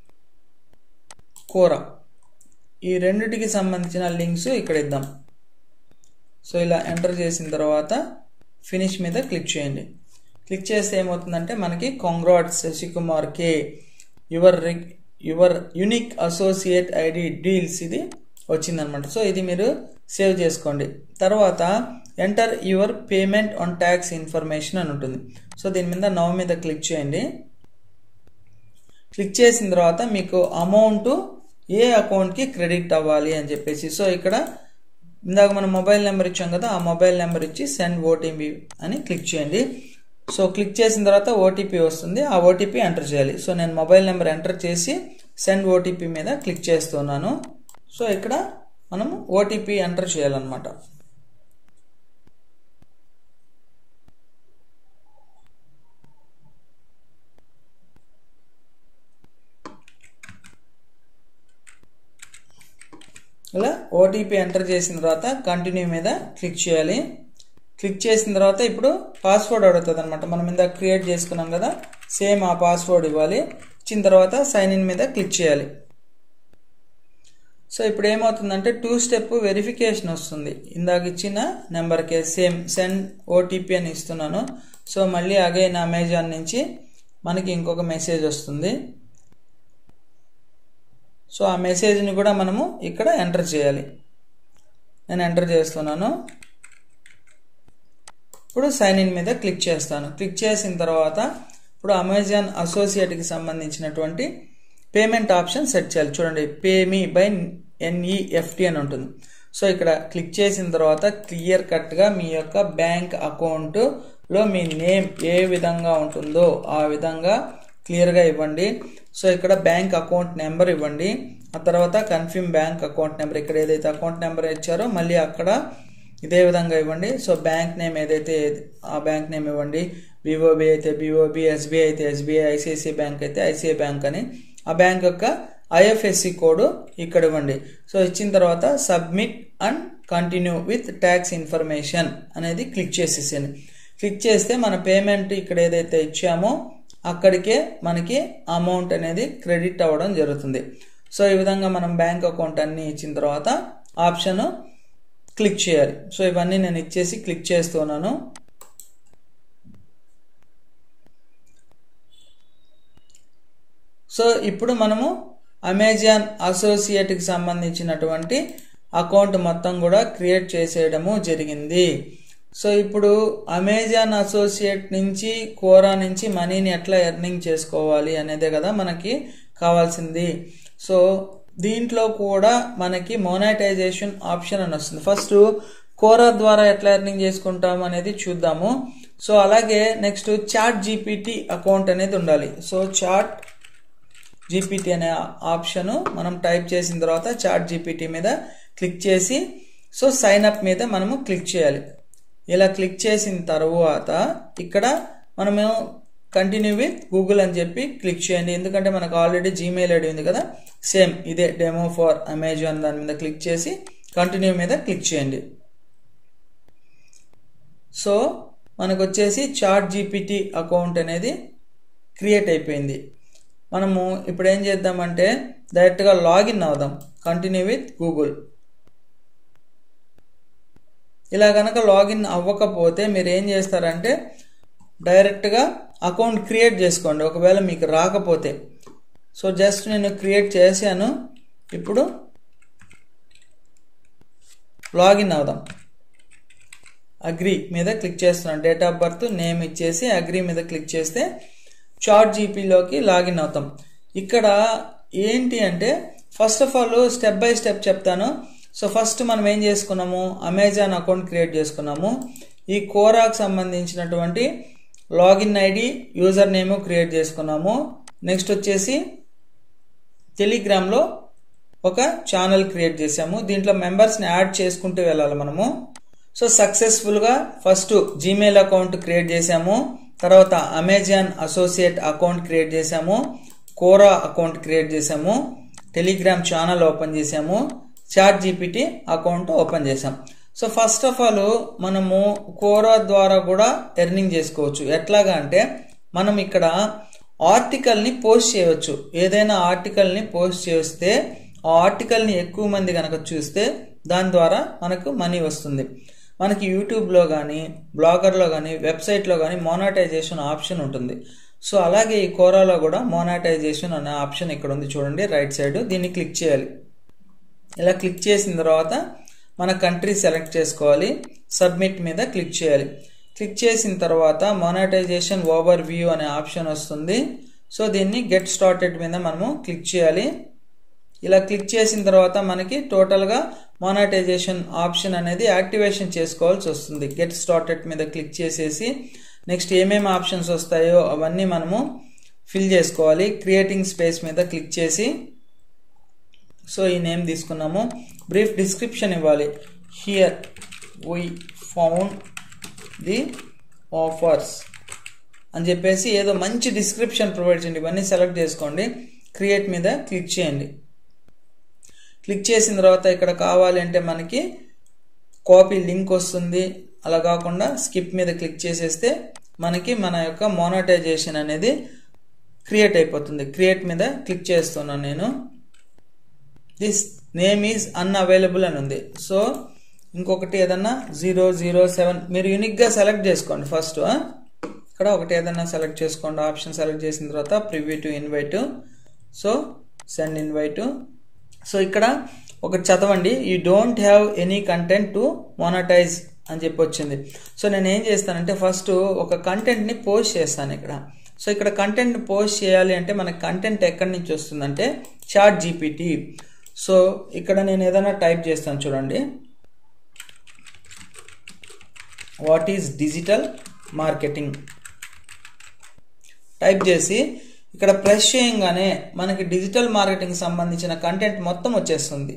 కోరా, ఈ రెండిటికి సంబంధించిన లింక్స్ ఇక్కడ ఇద్దాం. సో ఇలా ఎంటర్ చేసిన తర్వాత ఫినిష్ మీద క్లిక్ చేయండి. క్లిక్ చేస్తే ఏమవుతుందంటే మనకి congrats Shashikumar K your unique associate ID deals ఇది వచ్చిందనమాట. సో ఇది మీరు సేవ్ చేసుకోండి. తర్వాత enter your payment on tax information అని ఉంటుంది. సో దీని మీద నౌ మీద క్లిక్ చేయండి. క్లిక్ చేసిన తర్వాత మీకు అమౌంట్ ఏ అకౌంట్కి క్రెడిట్ అవ్వాలి అని చెప్పేసి, సో ఇక్కడ ఇందాక మనం మొబైల్ నెంబర్ ఇచ్చాం కదా, ఆ మొబైల్ నెంబర్ ఇచ్చి సెండ్ ఓటీపీ అని క్లిక్ చేయండి. సో క్లిక్ చేసిన తర్వాత ఓటీపీ వస్తుంది, ఆ ఓటీపీ ఎంటర్ చేయాలి. సో నేను మొబైల్ నెంబర్ ఎంటర్ చేసి సెండ్ ఓటీపీ మీద క్లిక్ చేస్తున్నాను. సో ఇక్కడ మనం ఓటీపీ ఎంటర్ చేయాలన్నమాట. ఇలా ఓటీపీ ఎంటర్ చేసిన తర్వాత కంటిన్యూ మీద క్లిక్ చేయాలి. క్లిక్ చేసిన తర్వాత ఇప్పుడు పాస్వర్డ్ అడుగుతుంది అనమాట. మనం ఇందాక క్రియేట్ చేసుకున్నాం కదా, సేమ్ ఆ పాస్వర్డ్ ఇవ్వాలి. ఇచ్చిన తర్వాత సైన్ ఇన్ మీద క్లిక్ చేయాలి. సో ఇప్పుడు ఏమవుతుందంటే 2 స్టెప్ వెరిఫికేషన్ వస్తుంది. ఇందాక ఇచ్చిన నెంబర్కే సేమ్ సెండ్ ఓటీపీ అని ఇస్తున్నాను. సో మళ్ళీ అగైన్ అమెజాన్ నుంచి మనకి ఇంకొక మెసేజ్ వస్తుంది. సో ఆ మెసేజ్ని కూడా మనము ఇక్కడ ఎంటర్ చేయాలి. నేను ఎంటర్ చేస్తున్నాను. ఇప్పుడు సైన్ ఇన్ మీద క్లిక్ చేస్తాను. క్లిక్ చేసిన తర్వాత ఇప్పుడు అమెజాన్ అసోసియేట్కి సంబంధించినటువంటి పేమెంట్ ఆప్షన్ సెట్ చేయాలి. చూడండి, పే మీ బై NEFT అని ఉంటుంది. సో ఇక్కడ క్లిక్ చేసిన తర్వాత క్లియర్ కట్గా మీ యొక్క బ్యాంక్ అకౌంట్లో మీ నేమ్ ఏ విధంగా ఉంటుందో ఆ విధంగా క్లియర్గా ఇవ్వండి. సో ఇక్కడ బ్యాంక్ అకౌంట్ నెంబర్ ఇవ్వండి. ఆ తర్వాత కన్ఫర్మ్ బ్యాంక్ అకౌంట్ నెంబర్, ఇక్కడ ఏదైతే అకౌంట్ నెంబర్ ఇచ్చారో మళ్ళీ అక్కడ ఇదే విధంగా ఇవ్వండి. సో బ్యాంక్ నేమ్ ఏదైతే ఆ బ్యాంక్ నేమ్ ఇవ్వండి. BOB అయితే BOB, SBI అయితే SBI, ICICI బ్యాంక్ అయితే ICICI బ్యాంక్ అని ఆ బ్యాంక్ యొక్క ఐఎఫ్ఎస్సి కోడ్ ఇక్కడ ఇవ్వండి. సో ఇచ్చిన తర్వాత submit and continue with tax information అనేది క్లిక్ చేసేసాను. క్లిక్ చేస్తే మన పేమెంట్ ఇక్కడ ఏదైతే ఇచ్చామో అక్కడికే మనకి అమౌంట్ అనేది క్రెడిట్ అవ్వడం జరుగుతుంది. సో ఈ విధంగా మనం బ్యాంక్ అకౌంట్ అన్ని ఇచ్చిన తర్వాత ఆప్షన్ క్లిక్ చేయాలి. సో ఇవన్నీ నేను ఇచ్చేసి క్లిక్ చేస్తున్నాను. సో ఇప్పుడు మనము అమెజాన్ అసోసియేట్కి సంబంధించినటువంటి అకౌంట్ మొత్తం కూడా క్రియేట్ చేసేయడము జరిగింది. సో ఇప్పుడు అమెజాన్ అసోసియేట్ నుంచి కోరా నుంచి మనీని ఎట్లా ఎర్నింగ్ చేసుకోవాలి అనేదే కదా మనకి కావాల్సింది. సో దీంట్లో కూడా మనకి మోనటైజేషన్ ఆప్షన్ అని వస్తుంది. ఫస్ట్ కోరా ద్వారా ఎట్లా ఎర్నింగ్ చేసుకుంటాం అనేది చూద్దాము. సో అలాగే నెక్స్ట్ చాట్ జీపీటీ అకౌంట్ అనేది ఉండాలి. సో చాట్ జీపీటీ అనే ఆప్షన్ మనం టైప్ చేసిన తర్వాత చాట్ జీపీటీ మీద క్లిక్ చేసి సో సైన్ అప్ మీద మనము క్లిక్ చేయాలి. ఇలా క్లిక్ చేసిన తర్వాత ఇక్కడ మనము కంటిన్యూ విత్ గూగుల్ అని చెప్పి క్లిక్ చేయండి. ఎందుకంటే మనకు ఆల్రెడీ జీమెయిల్ ఐడి ఉంది కదా, సేమ్ ఇదే డెమో ఫర్ అమెజాన్ దాని మీద క్లిక్ చేసి కంటిన్యూ మీద క్లిక్ చేయండి. సో మనకు వచ్చేసి చాట్ జీపీటీ అకౌంట్ అనేది క్రియేట్ అయిపోయింది. మనము ఇప్పుడు ఏం చేద్దామంటే డైరెక్ట్గా లాగిన్ అవుదాం. Continue with Google. ఇలా కనుక లాగిన్ అవ్వకపోతే మీరు ఏం చేస్తారంటే డైరెక్ట్గా అకౌంట్ క్రియేట్ చేసుకోండి ఒకవేళ మీకు రాకపోతే. సో జస్ట్ నేను క్రియేట్ చేశాను. ఇప్పుడు లాగిన్ అవుదాం. అగ్రీ మీద క్లిక్ చేస్తున్నాను. డేట్ ఆఫ్ బర్త్ నేమ్ ఇచ్చేసి అగ్రీ మీద క్లిక్ చేస్తే చాట్ జీపీలోకి లాగిన్ అవుతాం. ఇక్కడ ఏంటి అంటే first of all step by step చెప్తాను. సో ఫస్ట్ మనం ఏం చేసుకున్నాము, అమెజాన్ అకౌంట్ క్రియేట్ చేసుకున్నాము. ఈ కోరాకు సంబంధించినటువంటి login ID user name create చేసుకున్నాము. నెక్స్ట్ వచ్చేసి టెలిగ్రామ్లో ఒక ఛానల్ క్రియేట్ చేసాము. దీంట్లో మెంబర్స్ని యాడ్ చేసుకుంటూ వెళ్ళాలి మనము. సో సక్సెస్ఫుల్గా ఫస్ట్ జీమెయిల్ అకౌంట్ క్రియేట్ చేసాము, తర్వాత అమెజాన్ అసోసియేట్ అకౌంట్ క్రియేట్ చేసాము, కోరా అకౌంట్ క్రియేట్ చేసాము, టెలిగ్రామ్ ఛానల్ ఓపెన్ చేసాము, చాట్ జీపీటీ అకౌంట్ ఓపెన్ చేసాం. సో ఫస్ట్ ఆఫ్ ఆల్ మనము కోరా ద్వారా కూడా ఎర్నింగ్ చేసుకోవచ్చు. ఎట్లాగా అంటే మనం ఇక్కడ ఆర్టికల్ని పోస్ట్ చేయవచ్చు. ఏదైనా ఆర్టికల్ని పోస్ట్ చేస్తే ఆ ఆర్టికల్ని ఎక్కువ మంది కనుక చూస్తే దాని ద్వారా మనకు మనీ వస్తుంది. మనకి యూట్యూబ్లో కానీ బ్లాగర్లో కానీ వెబ్సైట్లో కానీ మోనటైజేషన్ ఆప్షన్ ఉంటుంది. సో అలాగే ఈ కోరాలో కూడా మోనటైజేషన్ అనే ఆప్షన్ ఇక్కడ ఉంది చూడండి రైట్ సైడ్. దీన్ని క్లిక్ చేయాలి. ఇలా క్లిక్ చేసిన తర్వాత మన కంట్రీ సెలెక్ట్ చేసుకోవాలి. సబ్మిట్ మీద క్లిక్ చేయాలి. క్లిక్ చేసిన తర్వాత మోనటైజేషన్ ఓవర్ వ్యూ అనే ఆప్షన్ వస్తుంది. సో దీన్ని గెట్ స్టార్టెడ్ మీద మనము క్లిక్ చేయాలి. ఇలా క్లిక్ చేసిన తర్వాత మనకి టోటల్గా మోనటైజేషన్ ఆప్షన్ అనేది యాక్టివేషన్ చేసుకోవాల్సి వస్తుంది. గెట్ స్టార్టెడ్ మీద క్లిక్ చేసేసి నెక్స్ట్ ఏమేమి ఆప్షన్స్ వస్తాయో అవన్నీ మనము ఫిల్ చేసుకోవాలి. క్రియేటింగ్ స్పేస్ మీద క్లిక్ చేసి సో ఈ నేమ్ తీసుకున్నాము. బ్రీఫ్ డిస్క్రిప్షన్ ఇవ్వాలి. Here we found the offers అని చెప్పేసి ఏదో మంచి డిస్క్రిప్షన్ ప్రొవైడ్ చేయండి. ఇవన్నీ సెలెక్ట్ చేసుకోండి. క్రియేట్ మీద క్లిక్ చేయండి. క్లిక్ చేసిన తర్వాత ఇక్కడ కావాలి అంటే మనకి కాపీ లింక్ వస్తుంది. అలా కాకుండా స్కిప్ మీద క్లిక్ చేసేస్తే మనకి మన యొక్క మోనటైజేషన్ అనేది క్రియేట్ అయిపోతుంది. క్రియేట్ మీద క్లిక్ చేస్తున్నాను నేను. దిస్ నేమ్ ఈజ్ అన్అవైలబుల్ అని ఉంది. సో ఇంకొకటి ఏదన్నా 007 మీరు యూనిక్గా సెలెక్ట్ చేసుకోండి. ఫస్ట్ ఇక్కడ ఒకటి ఏదన్నా సెలెక్ట్ చేసుకోండి. ఆప్షన్ సెలెక్ట్ చేసిన తర్వాత preview to invite. So send invite. So ఇక్కడ ఒకటి చదవండి. You don't have any content to monetize అని చెప్పి వచ్చింది. సో నేను ఏం చేస్తానంటే ఫస్ట్ ఒక కంటెంట్ని పోస్ట్ చేస్తాను ఇక్కడ. సో ఇక్కడ కంటెంట్ పోస్ట్ చేయాలి అంటే మనకి కంటెంట్ ఎక్కడి నుంచి వస్తుందంటే చాట్ జీపీటీ. సో ఇక్కడ నేను ఏదైనా టైప్ చేస్తాను చూడండి. What is digital marketing type చేసి ఇక్కడ ప్రెస్ చేయగానే మనకి డిజిటల్ మార్కెటింగ్ సంబంధించిన కంటెంట్ మొత్తం వచ్చేస్తుంది.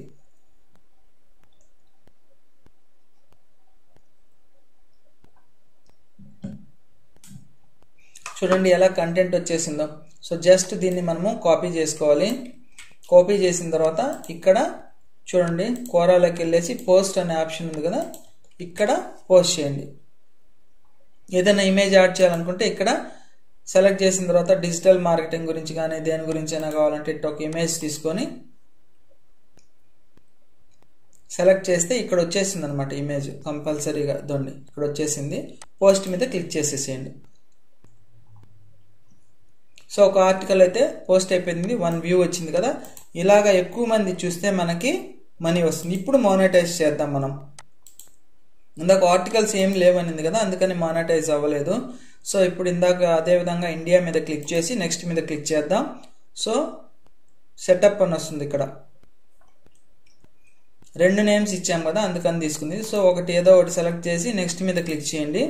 చూడండి ఎలా కంటెంట్ వచ్చేసిందో. సో జస్ట్ దీన్ని మనము కాపీ చేసుకోవాలి. కాపీ చేసిన తర్వాత ఇక్కడ చూడండి కోరాలోకి వెళ్ళేసి పోస్ట్ అనే ఆప్షన్ ఉంది కదా, ఇక్కడ పోస్ట్ చేయండి. ఏదైనా ఇమేజ్ యాడ్ చేయాలనుకుంటే ఇక్కడ సెలెక్ట్ చేసిన తర్వాత డిజిటల్ మార్కెటింగ్ గురించి కానీ దేని గురించి అయినా కావాలంటే ఇట్లా ఒక ఇమేజ్ తీసుకొని సెలెక్ట్ చేస్తే ఇక్కడ వచ్చేసింది అనమాట ఇమేజ్. కంపల్సరీగా దొండి ఇక్కడ వచ్చేసింది. పోస్ట్ మీద క్లిక్ చేసేసేయండి. సో ఒక ఆర్టికల్ అయితే పోస్ట్ అయిపోయింది, 1 వ్యూ వచ్చింది కదా. ఇలాగా ఎక్కువ మంది చూస్తే మనకి మనీ వస్తుంది. ఇప్పుడు మానిటైజ్ చేద్దాం మనం. ఇందాక ఆర్టికల్స్ ఏం లేవనింది కదా, అందుకని మానిటైజ్ అవ్వలేదు. సో ఇప్పుడు ఇందాక అదేవిధంగా ఇండియా మీద క్లిక్ చేసి నెక్స్ట్ మీద క్లిక్ చేద్దాం. సో సెటప్ అని వస్తుంది. ఇక్కడ 2 నేమ్స్ ఇచ్చాం కదా, అందుకని తీసుకుంది. సో ఒకటి ఏదో ఒకటి సెలెక్ట్ చేసి నెక్స్ట్ మీద క్లిక్ చేయండి.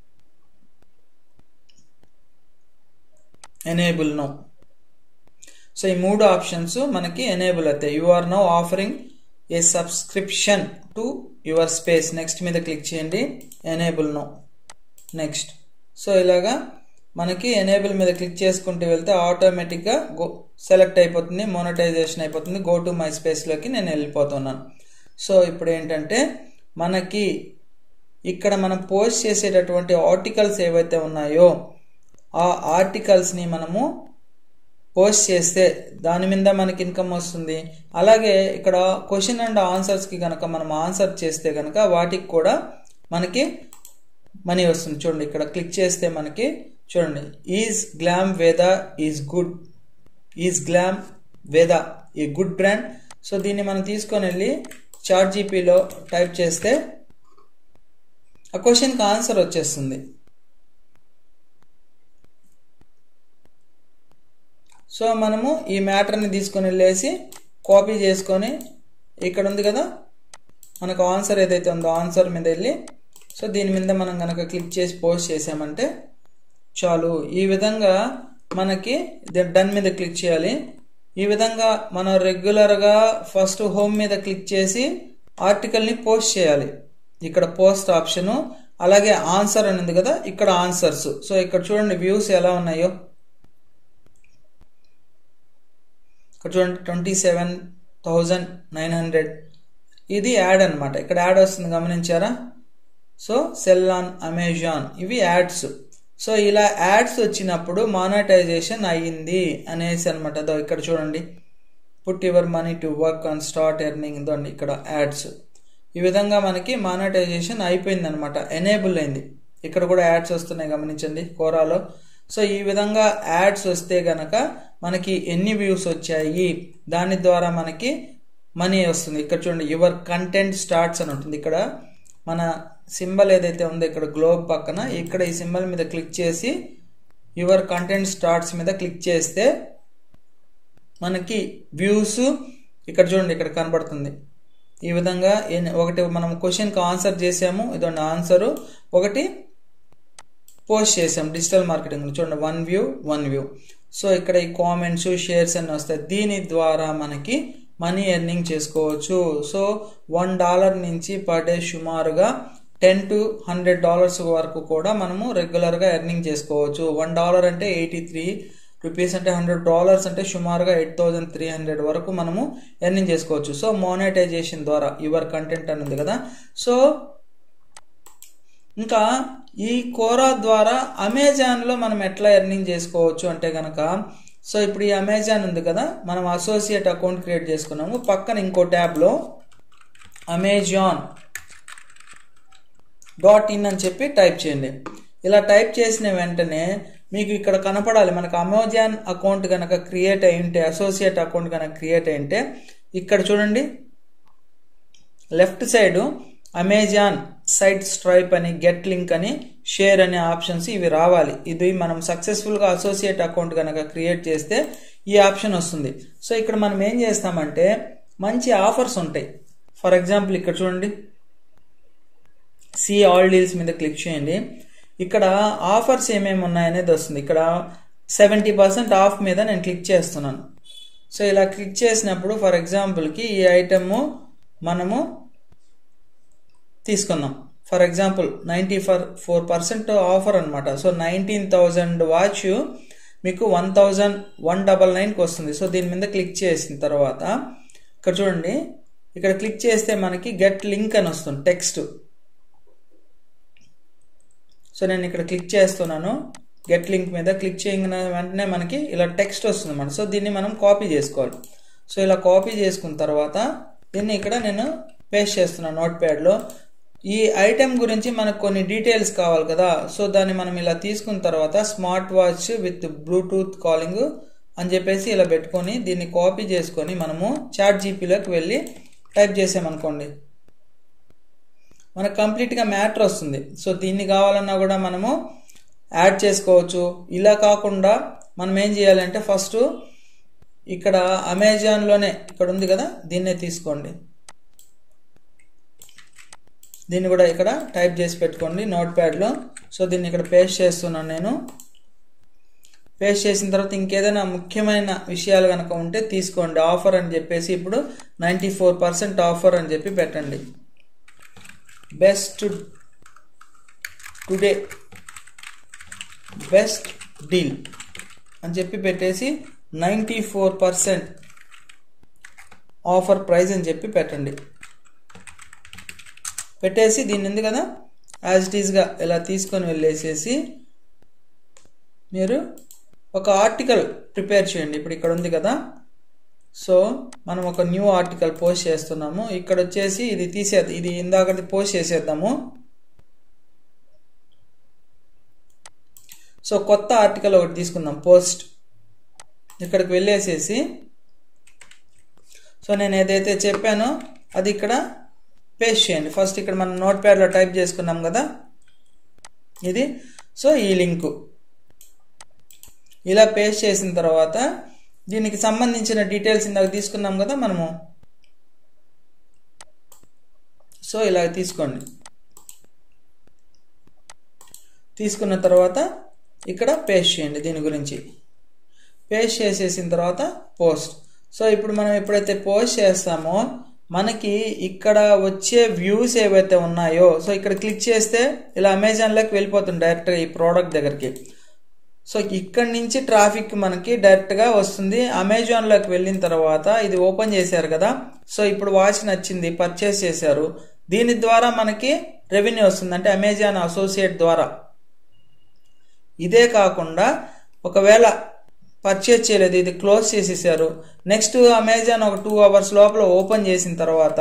Enable now. సో ఈ 3 ఆప్షన్స్ మనకి ఎనేబుల్ అవుతాయి. You are now offering a subscription to your space. Next మీద క్లిక్ చేయండి. Enable now. నెక్స్ట్. సో ఇలాగా మనకి ఎనేబుల్ మీద క్లిక్ చేసుకుంటూ వెళ్తే ఆటోమేటిక్గా సెలెక్ట్ అయిపోతుంది, మోనటైజేషన్ అయిపోతుంది. గో టు మై స్పేస్లోకి నేను వెళ్ళిపోతున్నాను. సో ఇప్పుడు ఏంటంటే మనకి ఇక్కడ మనం పోస్ట్ చేసేటటువంటి ఆర్టికల్స్ ఏవైతే ఉన్నాయో ఆ ఆర్టికల్స్ని మనము పోస్ట్ చేస్తే దాని మీద మనకి ఇన్కమ్ వస్తుంది. అలాగే ఇక్కడ క్వశ్చన్ అండ్ ఆన్సర్స్కి కనుక మనం ఆన్సర్ చేస్తే కనుక వాటికి కూడా మనకి మనీ వస్తుంది. చూడండి ఇక్కడ క్లిక్ చేస్తే మనకి చూడండి is Glam Veda is good, is Glam Veda ఈ గుడ్ బ్రాండ్. సో దీన్ని మనం తీసుకొని వెళ్ళి చాట్‌జీపీటీలో టైప్ చేస్తే ఆ క్వశ్చన్కి ఆన్సర్ వచ్చేస్తుంది. సో మనము ఈ మ్యాటర్ని తీసుకొని వెళ్ళేసి కాపీ చేసుకొని ఇక్కడ ఉంది కదా మనకు ఆన్సర్ ఏదైతే ఉందో ఆన్సర్ మీద వెళ్ళి సో దీని మీద మనం కనుక క్లిక్ చేసి పోస్ట్ చేసామంటే చాలు. ఈ విధంగా మనకి డన్ మీద క్లిక్ చేయాలి. ఈ విధంగా మనం రెగ్యులర్గా ఫస్ట్ హోమ్ మీద క్లిక్ చేసి ఆర్టికల్ని పోస్ట్ చేయాలి. ఇక్కడ పోస్ట్ ఆప్షను, అలాగే ఆన్సర్ అని ఉంది కదా ఇక్కడ ఆన్సర్స్. సో ఇక్కడ చూడండి వ్యూస్ ఎలా ఉన్నాయో. ఇక్కడ చూడండి 27,900. ఇది యాడ్ అనమాట. ఇక్కడ యాడ్ వస్తుంది గమనించారా. సో సెల్ ఆన్ అమెజాన్ ఇవి యాడ్స్. సో ఇలా యాడ్స్ వచ్చినప్పుడు మానిటైజేషన్ అయ్యింది అనేసి అనమాట. ఇక్కడ చూడండి put your money to work and start earning. ఇదండి ఇక్కడ యాడ్స్. ఈ విధంగా మనకి మానిటైజేషన్ అయిపోయింది అనమాట, ఎనేబుల్ అయింది. ఇక్కడ కూడా యాడ్స్ వస్తున్నాయి గమనించండి కోరాలో. సో ఈ విధంగా యాడ్స్ వస్తే గనక మనకి ఎన్ని వ్యూస్ వచ్చాయి దాని ద్వారా మనకి మనీ వస్తుంది. ఇక్కడ చూడండి యువర్ కంటెంట్ స్టార్ట్స్ అని ఉంటుంది. ఇక్కడ మన సింబల్ ఏదైతే ఉందో ఇక్కడ గ్లోబ్ పక్కన ఇక్కడ ఈ సింబల్ మీద క్లిక్ చేసి యువర్ కంటెంట్ స్టార్ట్స్ మీద క్లిక్ చేస్తే మనకి వ్యూస్ ఇక్కడ చూడండి ఇక్కడ కనబడుతుంది. ఈ విధంగా ఒకటి మనం క్వశ్చన్కి ఆన్సర్ చేసాము, ఇదండి ఆన్సరు. ఒకటి పోస్ట్ చేసాం డిజిటల్ మార్కెటింగ్ చూడండి 1 వ్యూ 1 వ్యూ. సో ఇక్కడ ఈ కామెంట్స్ షేర్స్ అన్నీ వస్తాయి. దీని ద్వారా మనకి మనీ ఎర్నింగ్ చేసుకోవచ్చు. సో $1 నుంచి పర్ డే సుమారుగా $10 to $100 వరకు కూడా మనము రెగ్యులర్గా ఎర్నింగ్ చేసుకోవచ్చు. $1 అంటే 83 రూపీస్ అంటే $100 అంటే సుమారుగా 8,300 వరకు మనము ఎర్నింగ్ చేసుకోవచ్చు. సో మానిటైజేషన్ ద్వారా యువర్ కంటెంట్ అని ఉంది కదా. సో ఇంకా ఈ కోరా ద్వారా అమెజాన్లో మనం ఎట్లా ఎర్నింగ్ చేసుకోవచ్చు అంటే కనుక సో ఇప్పుడు ఈ అమెజాన్ ఉంది కదా మనం అసోసియేట్ అకౌంట్ క్రియేట్ చేసుకున్నాము. పక్కన ఇంకో ట్యాబ్లో amazon.in అని చెప్పి టైప్ చేయండి. ఇలా టైప్ చేసిన వెంటనే మీకు ఇక్కడ కనపడాలి మనకు అమెజాన్ అకౌంట్ కనుక క్రియేట్ అయి ఉంటే అసోసియేట్ అకౌంట్ కనుక క్రియేట్ అయి ఉంటే ఇక్కడ చూడండి left side Amazon site stripe అని గెట్ లింక్ అని షేర్ అనే ఆప్షన్స్ ఇవి రావాలి. ఇది మనం సక్సెస్ఫుల్గా అసోసియేట్ అకౌంట్ కనుక క్రియేట్ చేస్తే ఈ ఆప్షన్ వస్తుంది. సో ఇక్కడ మనం ఏం చేస్తామంటే మంచి ఆఫర్స్ ఉంటాయి. ఫర్ ఎగ్జాంపుల్ ఇక్కడ చూడండి సీ ఆల్ డీల్స్ మీద క్లిక్ చేయండి. ఇక్కడ ఆఫర్స్ ఏమేమి ఉన్నాయనేది వస్తుంది. ఇక్కడ 70% ఆఫ్ మీద నేను క్లిక్ చేస్తున్నాను. సో ఇలా క్లిక్ చేసినప్పుడు ఫర్ ఎగ్జాంపుల్కి ఈ ఐటమ్ మనము తీసుకున్నాం. ఫర్ ఎగ్జాంపుల్ 94% ఆఫర్ అనమాట. సో 19,000 వాచ్ మీకు 1199కి వస్తుంది. సో దీని మీద క్లిక్ చేసిన తర్వాత ఇక్కడ చూడండి, ఇక్కడ క్లిక్ చేస్తే మనకి గెట్ లింక్ అని వస్తుంది టెక్స్ట్. సో నేను ఇక్కడ క్లిక్ చేస్తున్నాను. గెట్ లింక్ మీద క్లిక్ చేయగానే వెంటనే మనకి ఇలా టెక్స్ట్ వస్తుంది అన్నమాట. సో దీన్ని మనం కాపీ చేసుకోవాలి. సో ఇలా కాపీ చేసుకున్న తర్వాత దీన్ని ఇక్కడ నేను పేస్ట్ చేస్తున్నాను నోట్ ప్యాడ్లో. ఈ ఐటెం గురించి మనకు కొన్ని డీటెయిల్స్ కావాలి కదా. సో దాన్ని మనం ఇలా తీసుకున్న తర్వాత smart watch with Bluetooth calling అని చెప్పేసి ఇలా పెట్టుకొని దీన్ని కాపీ చేసుకొని మనము ChatGPTలోకి వెళ్ళి టైప్ చేసామనుకోండి, మనకు కంప్లీట్గా మ్యాటర్ వస్తుంది. సో దీన్ని కావాలన్నా కూడా మనము యాడ్ చేసుకోవచ్చు. ఇలా కాకుండా మనం ఏం చేయాలంటే ఫస్ట్ ఇక్కడ అమెజాన్లోనే ఇక్కడ ఉంది కదా, దీన్నే తీసుకోండి. దీన్ని కూడా ఇక్కడ టైప్ చేసి పెట్టుకోండి నోట్ ప్యాడ్లో. సో దీన్ని ఇక్కడ పేస్ట్ చేస్తున్నాను నేను. పేస్ట్ చేసిన తర్వాత ఇంకేదైనా ముఖ్యమైన విషయాలు కనుక ఉంటే తీసుకోండి. ఆఫర్ అని చెప్పేసి ఇప్పుడు 94% ఆఫర్ అని చెప్పి పెట్టండి. బెస్ట్ టుడే బెస్ట్ డీల్ అని చెప్పి పెట్టేసి 94% ఆఫర్ ప్రైస్ అని చెప్పి పెట్టండి. పెట్టేసి దీన్ని ఉంది కదా యాజ్ ఇట్ ఈస్గా ఇలా తీసుకొని వెళ్ళేసేసి మీరు ఒక ఆర్టికల్ ప్రిపేర్ చేయండి. ఇప్పుడు ఇక్కడ ఉంది కదా, సో మనం ఒక న్యూ ఆర్టికల్ పోస్ట్ చేస్తున్నాము. ఇక్కడ వచ్చేసి ఇది ఇందాకది పోస్ట్ చేసేద్దాము. సో కొత్త ఆర్టికల్ ఒకటి తీసుకుందాం పోస్ట్. ఇక్కడికి వెళ్ళేసేసి సో నేను ఏదైతే చెప్పానో అది ఇక్కడ పేస్ట్ చేయండి. ఫస్ట్ ఇక్కడ మనం నోట్ ప్యాడ్లో టైప్ చేసుకున్నాం కదా ఇది. సో ఈ లింకు ఇలా పేస్ట్ చేసిన తర్వాత దీనికి సంబంధించిన డీటెయిల్స్ ఇందాక తీసుకున్నాం కదా మనము. సో ఇలా తీసుకోండి. తీసుకున్న తర్వాత ఇక్కడ పేస్ట్ చేయండి. దీని గురించి పేస్ట్ చేసేసిన తర్వాత పోస్ట్. సో ఇప్పుడు మనం ఎప్పుడైతే పోస్ట్ చేస్తామో మనకి ఇక్కడ వచ్చే వ్యూస్ ఏవైతే ఉన్నాయో, సో ఇక్కడ క్లిక్ చేస్తే ఇలా అమెజాన్లోకి వెళ్ళిపోతుంది డైరెక్ట్గా ఈ ప్రోడక్ట్ దగ్గరికి. సో ఇక్కడి నుంచి ట్రాఫిక్ మనకి డైరెక్ట్గా వస్తుంది. అమెజాన్లోకి వెళ్ళిన తర్వాత ఇది ఓపెన్ చేశారు కదా, సో ఇప్పుడు వాచ్ నచ్చింది, పర్చేస్ చేశారు. దీని ద్వారా మనకి రెవెన్యూ వస్తుంది, అంటే అమెజాన్ అసోసియేట్ ద్వారా. ఇదే కాకుండా ఒకవేళ పర్చేస్ చేయలేదు, ఇది క్లోజ్ చేసేసారు, నెక్స్ట్ అమెజాన్ ఒక 2 hours లోపల ఓపెన్ చేసిన తర్వాత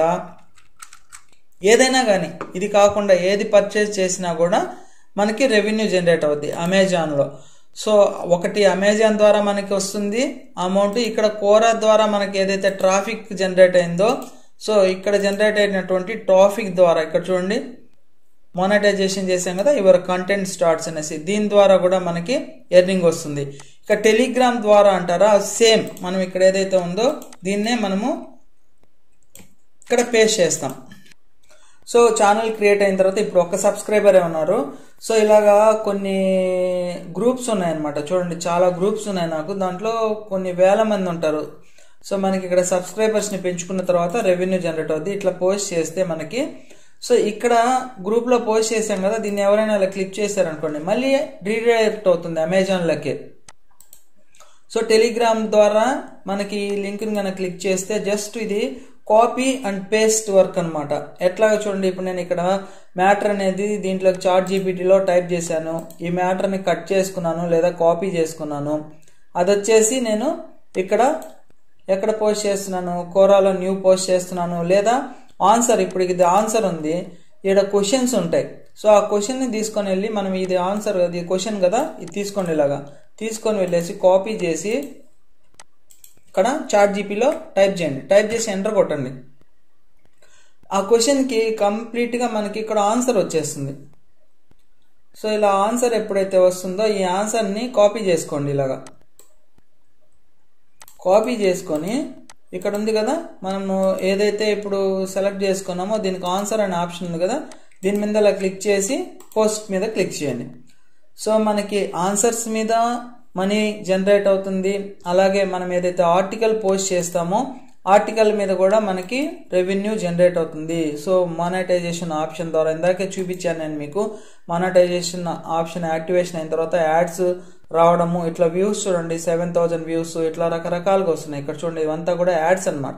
ఏదైనా కానీ ఇది కాకుండా ఏది పర్చేస్ చేసినా కూడా మనకి రెవెన్యూ జనరేట్ అవుద్ది అమెజాన్లో. సో ఒకటి అమెజాన్ ద్వారా మనకి వస్తుంది అమౌంట్, ఇక్కడ కోరా ద్వారా మనకి ఏదైతే ట్రాఫిక్ జనరేట్ అయిందో, సో ఇక్కడ జనరేట్ అయినటువంటి ట్రాఫిక్ ద్వారా ఇక్కడ చూడండి మానిటైజేషన్ చేసాం కదా, యువర్ కంటెంట్ స్టార్ట్స్ అనేసి, దీని ద్వారా కూడా మనకి ఎర్నింగ్ వస్తుంది. ఇక టెలిగ్రామ్ ద్వారా అంటారా, సేమ్ మనం ఇక్కడ ఏదైతే ఉందో దీన్నే మనము ఇక్కడ పేస్ట్ చేస్తాం. సో ఛానల్ క్రియేట్ అయిన తర్వాత ఇప్పుడు ఒక సబ్స్క్రైబరే ఉన్నారు. సో ఇలాగా కొన్ని గ్రూప్స్ ఉన్నాయన్నమాట. చూడండి చాలా గ్రూప్స్ ఉన్నాయి నాకు, దాంట్లో కొన్ని వేల మంది ఉంటారు. సో మనకి ఇక్కడ సబ్స్క్రైబర్స్ని పెంచుకున్న తర్వాత రెవెన్యూ జనరేట్ అవుద్ది. ఇట్లా పోస్ట్ చేస్తే మనకి, సో ఇక్కడ గ్రూప్లో పోస్ట్ చేసాం కదా, దీన్ని ఎవరైనా అలా క్లిక్ చేశారనుకోండి మళ్ళీ రీడైరెక్ట్ అవుతుంది అమెజాన్లోకి. సో టెలిగ్రామ్ ద్వారా మనకి ఈ లింక్ని కనుక క్లిక్ చేస్తే జస్ట్ ఇది కాపీ అండ్ పేస్ట్ వర్క్ అనమాట. ఎట్లాగా చూడండి, ఇప్పుడు నేను ఇక్కడ మ్యాటర్ అనేది దీంట్లో ChatGPTలో టైప్ చేశాను, ఈ మ్యాటర్ని కట్ చేసుకున్నాను లేదా కాపీ చేసుకున్నాను, అది వచ్చేసి నేను ఇక్కడ ఎక్కడ పోస్ట్ చేస్తున్నాను, కోరాలో న్యూ పోస్ట్ చేస్తున్నాను, లేదా ఆన్సర్, ఇప్పుడు ఇది ఆన్సర్ ఉంది, ఇక్కడ క్వశ్చన్స్ ఉంటాయి. సో ఆ క్వశ్చన్ని తీసుకొని వెళ్ళి మనం ఇది ఆన్సర్, ఇది క్వశ్చన్ కదా, ఇది తీసుకోండి, ఇలాగా తీసుకొని వెళ్ళేసి కాపీ చేసి ఇక్కడ ChatGPTలో టైప్ చేయండి. టైప్ చేసి ఎంటర్ కొట్టండి. ఆ క్వశ్చన్కి కంప్లీట్గా మనకి ఇక్కడ ఆన్సర్ వచ్చేస్తుంది. సో ఇలా ఆన్సర్ ఎప్పుడైతే వస్తుందో ఈ ఆన్సర్ని కాపీ చేసుకోండి. ఇలాగా కాపీ చేసుకొని ఇక్కడ ఉంది కదా, మనము ఏదైతే ఇప్పుడు సెలెక్ట్ చేసుకున్నామో దీనికి ఆన్సర్ అనే ఆప్షన్ ఉంది కదా, దీని మీద అలా క్లిక్ చేసి పోస్ట్ మీద క్లిక్ చేయండి. సో మనకి ఆన్సర్స్ మీద మనీ జనరేట్ అవుతుంది. అలాగే మనం ఏదైతే ఆర్టికల్ పోస్ట్ చేస్తామో ఆర్టికల్ మీద కూడా మనకి రెవెన్యూ జనరేట్ అవుతుంది. సో మానిటైజేషన్ ఆప్షన్ ద్వారా ఇందాకే చూపించాను నేను మీకు. మానిటైజేషన్ ఆప్షన్ యాక్టివేషన్ అయిన తర్వాత యాడ్స్ రావడము, ఇట్లా వ్యూస్ చూడండి 7000 వ్యూస్, ఇట్లా రకరకాలుగా వస్తున్నాయి. ఇక్కడ చూడండి ఇవంతా కూడా యాడ్స్ అన్నమాట.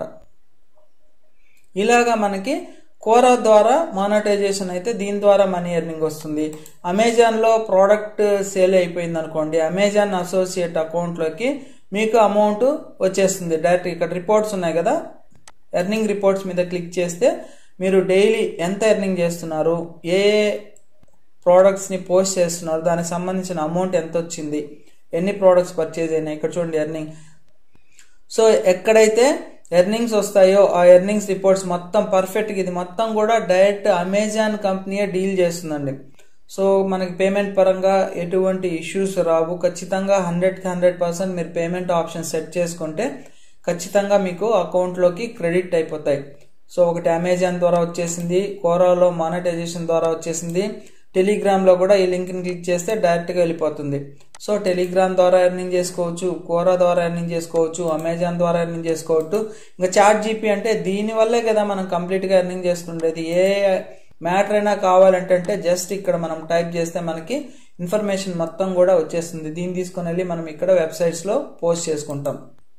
ఇలాగా మనకి కోరా ద్వారా మానిటైజేషన్ అయితే దీని ద్వారా మనీ ఎర్నింగ్ వస్తుంది. అమెజాన్లో ప్రోడక్ట్ సేల్ అయిపోయింది అనుకోండి, అమెజాన్ అసోసియేట్ అకౌంట్లోకి మీకు అమౌంట్ వచ్చేస్తుంది డైరెక్ట్. ఇక్కడ రిపోర్ట్స్ ఉన్నాయి కదా, ఎర్నింగ్ రిపోర్ట్స్ మీద క్లిక్ చేస్తే మీరు డైలీ ఎంత ఎర్నింగ్ చేస్తున్నారు, ఏ ప్రోడక్ట్స్ని పోస్ట్ చేస్తున్నారు, దానికి సంబంధించిన అమౌంట్ ఎంత వచ్చింది, ఎన్ని ప్రోడక్ట్స్ పర్చేజ్ అయినాయి, ఇక్కడ చూడండి ఎర్నింగ్. సో ఎక్కడైతే ఎర్నింగ్స్ వస్తాయో ఆ ఎర్నింగ్స్ రిపోర్ట్స్ మొత్తం పర్ఫెక్ట్గా, ఇది మొత్తం కూడా డైరెక్ట్ అమెజాన్ కంపెనీయే డీల్ చేస్తుందండి. సో మనకి పేమెంట్ పరంగా ఎటువంటి ఇష్యూస్ రావు. ఖచ్చితంగా 100కి 100% మీరు పేమెంట్ ఆప్షన్ సెట్ చేసుకుంటే ఖచ్చితంగా మీకు అకౌంట్లోకి క్రెడిట్ అయిపోతాయి. సో ఒకటి అమెజాన్ ద్వారా వచ్చేసింది, కోరాలో మానిటైజేషన్ ద్వారా వచ్చేసింది, టెలిగ్రామ్లో కూడా ఈ లింక్ని క్లిక్ చేస్తే డైరెక్ట్గా వెళ్ళిపోతుంది. సో టెలిగ్రామ్ ద్వారా ఎర్నింగ్ చేసుకోవచ్చు, కోరా ద్వారా ఎర్నింగ్ చేసుకోవచ్చు, అమెజాన్ ద్వారా ఎర్నింగ్ చేసుకోవచ్చు. ఇంకా చాట్ జీపీ అంటే దీనివల్లే కదా మనం కంప్లీట్గా ఎర్నింగ్ చేసుకుంటేది. ఏ మ్యాటర్ అయినా కావాలంటే జస్ట్ ఇక్కడ మనం టైప్ చేస్తే మనకి ఇన్ఫర్మేషన్ మొత్తం కూడా వచ్చేస్తుంది. దీన్ని తీసుకొని వెళ్ళి మనం ఇక్కడ వెబ్సైట్స్లో పోస్ట్ చేసుకుంటాం.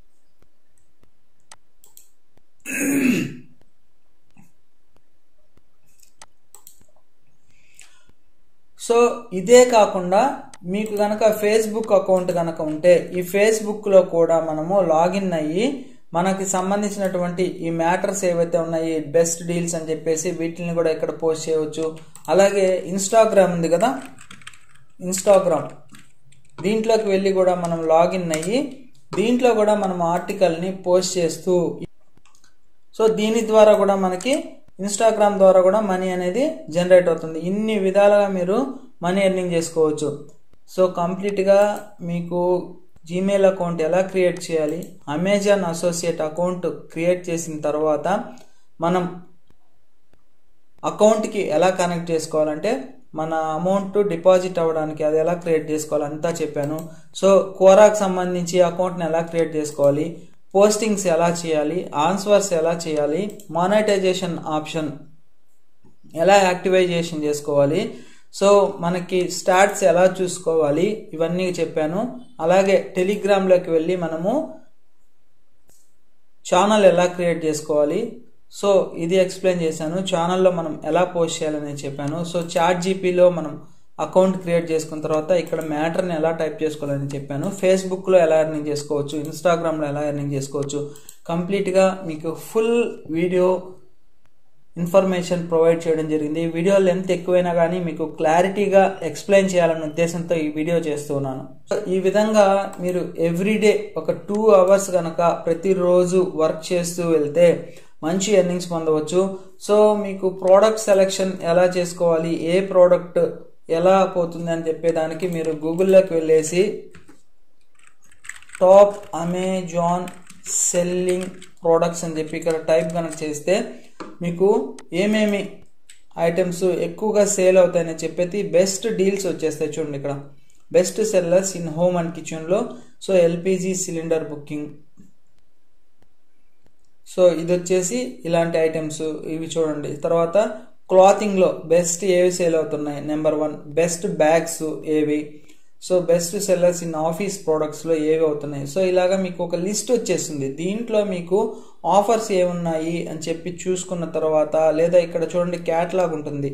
సో ఇదే కాకుండా మీకు గనక ఫేస్బుక్ అకౌంట్ గనక ఉంటే ఈ ఫేస్బుక్లో కూడా మనము లాగిన్ అయ్యి మనకి సంబంధించినటువంటి ఈ మ్యాటర్స్ ఏవైతే ఉన్నాయి, బెస్ట్ డీల్స్ అని చెప్పేసి వీటిని కూడా ఇక్కడ పోస్ట్ చేయవచ్చు. అలాగే ఇన్స్టాగ్రామ్ ఉంది కదా, ఇన్స్టాగ్రామ్ దీంట్లోకి వెళ్ళి కూడా మనం లాగిన్ అయ్యి దీంట్లో కూడా మనం ఆర్టికల్ని పోస్ట్ చేస్తూ, సో దీని ద్వారా కూడా మనకి ఇన్స్టాగ్రామ్ ద్వారా కూడా మనీ అనేది జనరేట్ అవుతుంది. ఇన్ని విధాలుగా మీరు మనీ ఎర్నింగ్ చేసుకోవచ్చు. సో కంప్లీట్గా మీకు జీమెయిల్ అకౌంట్ ఎలా క్రియేట్ చేయాలి, అమెజాన్ అసోసియేట్ అకౌంట్ క్రియేట్ చేసిన తర్వాత మనం అకౌంట్కి ఎలా కనెక్ట్ చేసుకోవాలంటే మన అమౌంట్ డిపాజిట్ అవ్వడానికి అది ఎలా క్రియేట్ చేసుకోవాలి అంతా చెప్పాను. సో కోరాకు సంబంధించి అకౌంట్ని ఎలా క్రియేట్ చేసుకోవాలి, పోస్టింగ్స్ ఎలా చేయాలి, ఆన్సర్స్ ఎలా చేయాలి, మానిటైజేషన్ ఆప్షన్ ఎలా యాక్టివైజేషన్ చేసుకోవాలి, సో మనకి స్టాట్స్ ఎలా చూసుకోవాలి, ఇవన్నీ చెప్పాను. అలాగే టెలిగ్రామ్లోకి వెళ్ళి మనము ఛానల్ ఎలా క్రియేట్ చేసుకోవాలి, సో ఇది ఎక్స్ప్లెయిన్ చేశాను. ఛానల్లో మనం ఎలా పోస్ట్ చేయాలని చెప్పాను. సో చాట్ జీపీలో మనం అకౌంట్ క్రియేట్ చేసుకున్న తర్వాత ఇక్కడ మ్యాటర్ని ఎలా టైప్ చేసుకోవాలని చెప్పాను. ఫేస్బుక్లో ఎలా ఎర్నింగ్ చేసుకోవచ్చు, ఇన్స్టాగ్రామ్లో ఎలా ఎర్నింగ్ చేసుకోవచ్చు, కంప్లీట్గా మీకు ఫుల్ వీడియో ఇన్ఫర్మేషన్ ప్రొవైడ్ చేయడం జరిగింది. వీడియో లెంత్ ఎక్కువైనా కానీ మీకు క్లారిటీగా ఎక్స్ప్లెయిన్ చేయాలనే ఉద్దేశంతో ఈ వీడియో చేస్తున్నాను. ఈ విధంగా మీరు ఎవ్రీడే ఒక 2 hours కనుక ప్రతిరోజు వర్క్ చేస్తూ వెళ్తే మంచి ఎర్నింగ్స్ పొందవచ్చు. సో మీకు ప్రోడక్ట్ సెలెక్షన్ ఎలా చేసుకోవాలి, ఏ ప్రోడక్ట్ ఎలా పోతుంది అని చెప్పేదానికి మీరు గూగుల్లోకి వెళ్ళేసి టాప్ అమెజాన్ సెల్లింగ్ ప్రోడక్ట్స్ అని చెప్పి ఇక్కడ టైప్ కనుక చేస్తే మీకు ఏమేమి ఐటమ్స్ ఎక్కువగా సేల్ అవుతాయని చెప్పేది బెస్ట్ డీల్స్ వచ్చేస్తాయి. చూడండి ఇక్కడ best sellers in home and కిచెన్లో, so LPG cylinder booking, so ఇది వచ్చేసి ఇలాంటి ఐటమ్స్ ఇవి చూడండి. తర్వాత క్లాతింగ్లో బెస్ట్ ఏవి సేల్ అవుతున్నాయి, నెంబర్ 1 బెస్ట్ బ్యాగ్స్ ఏవి, so best sellers in office ప్రోడక్ట్స్లో ఏవి అవుతున్నాయి. సో ఇలాగా మీకు ఒక లిస్ట్ వచ్చేస్తుంది. దీంట్లో మీకు ఆఫర్స్ ఏమున్నాయి అని చెప్పి చూసుకున్న తర్వాత, లేదా ఇక్కడ చూడండి క్యాటలాగ్ ఉంటుంది.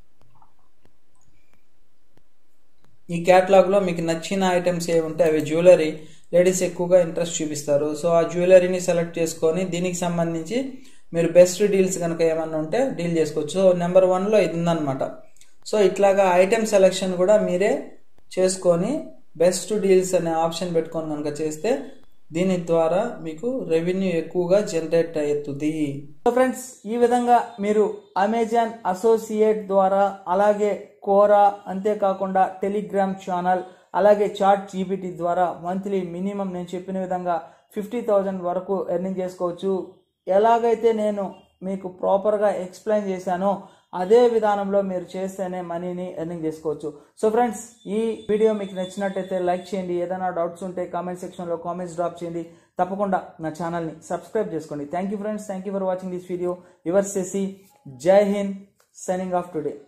ఈ క్యాటలాగ్లో మీకు నచ్చిన ఐటమ్స్ ఏవి ఉంటే అవి జ్యువెలరీ, లేడీస్ ఎక్కువగా ఇంట్రెస్ట్ చూపిస్తారు. సో ఆ జ్యువెలరీని సెలెక్ట్ చేసుకొని దీనికి సంబంధించి మీరు బెస్ట్ డీల్స్ కనుక ఏమన్నా ఉంటే డీల్ చేసుకోవచ్చు. సో నెంబర్ 1లో ఇది ఉందన్నమాట. సో ఇట్లాగా ఐటమ్ సెలెక్షన్ కూడా మీరే చేసుకొని బెస్ట్ డీల్స్ అనే ఆప్షన్ పెట్టుకొని కనుక చేస్తే దీని ద్వారా మీకు రెవెన్యూ ఎక్కువగా జనరేట్ అవుతుంది. సో ఫ్రెండ్స్, ఈ విధంగా మీరు అమెజాన్ అసోసియేట్ ద్వారా, అలాగే కోరా, అంతేకాకుండా టెలిగ్రామ్ ఛానల్, అలాగే చాట్ జీపీటీ ద్వారా మంత్లీ మినిమం నేను చెప్పిన విధంగా 50,000 వరకు ఎర్నింగ్ చేసుకోవచ్చు. ఎలాగైతే నేను మీకు ప్రాపర్గా ఎక్స్ప్లెయిన్ చేశానో అదే విధానంలో మీరు చేస్తేనే మనీని ఎర్నింగ్ చేసుకోవచ్చు. సో ఫ్రెండ్స్, ఈ వీడియో మీకు నచ్చినట్టయితే లైక్ చేయండి. ఏదైనా డౌట్స్ ఉంటే కామెంట్ సెక్షన్లో కామెంట్స్ డ్రాప్ చేయండి. తప్పకుండా నా ఛానల్ని సబ్స్క్రైబ్ చేసుకోండి. Thank you friends, thank you for watching this video. Your Shashi, Jai Hind, signing off today.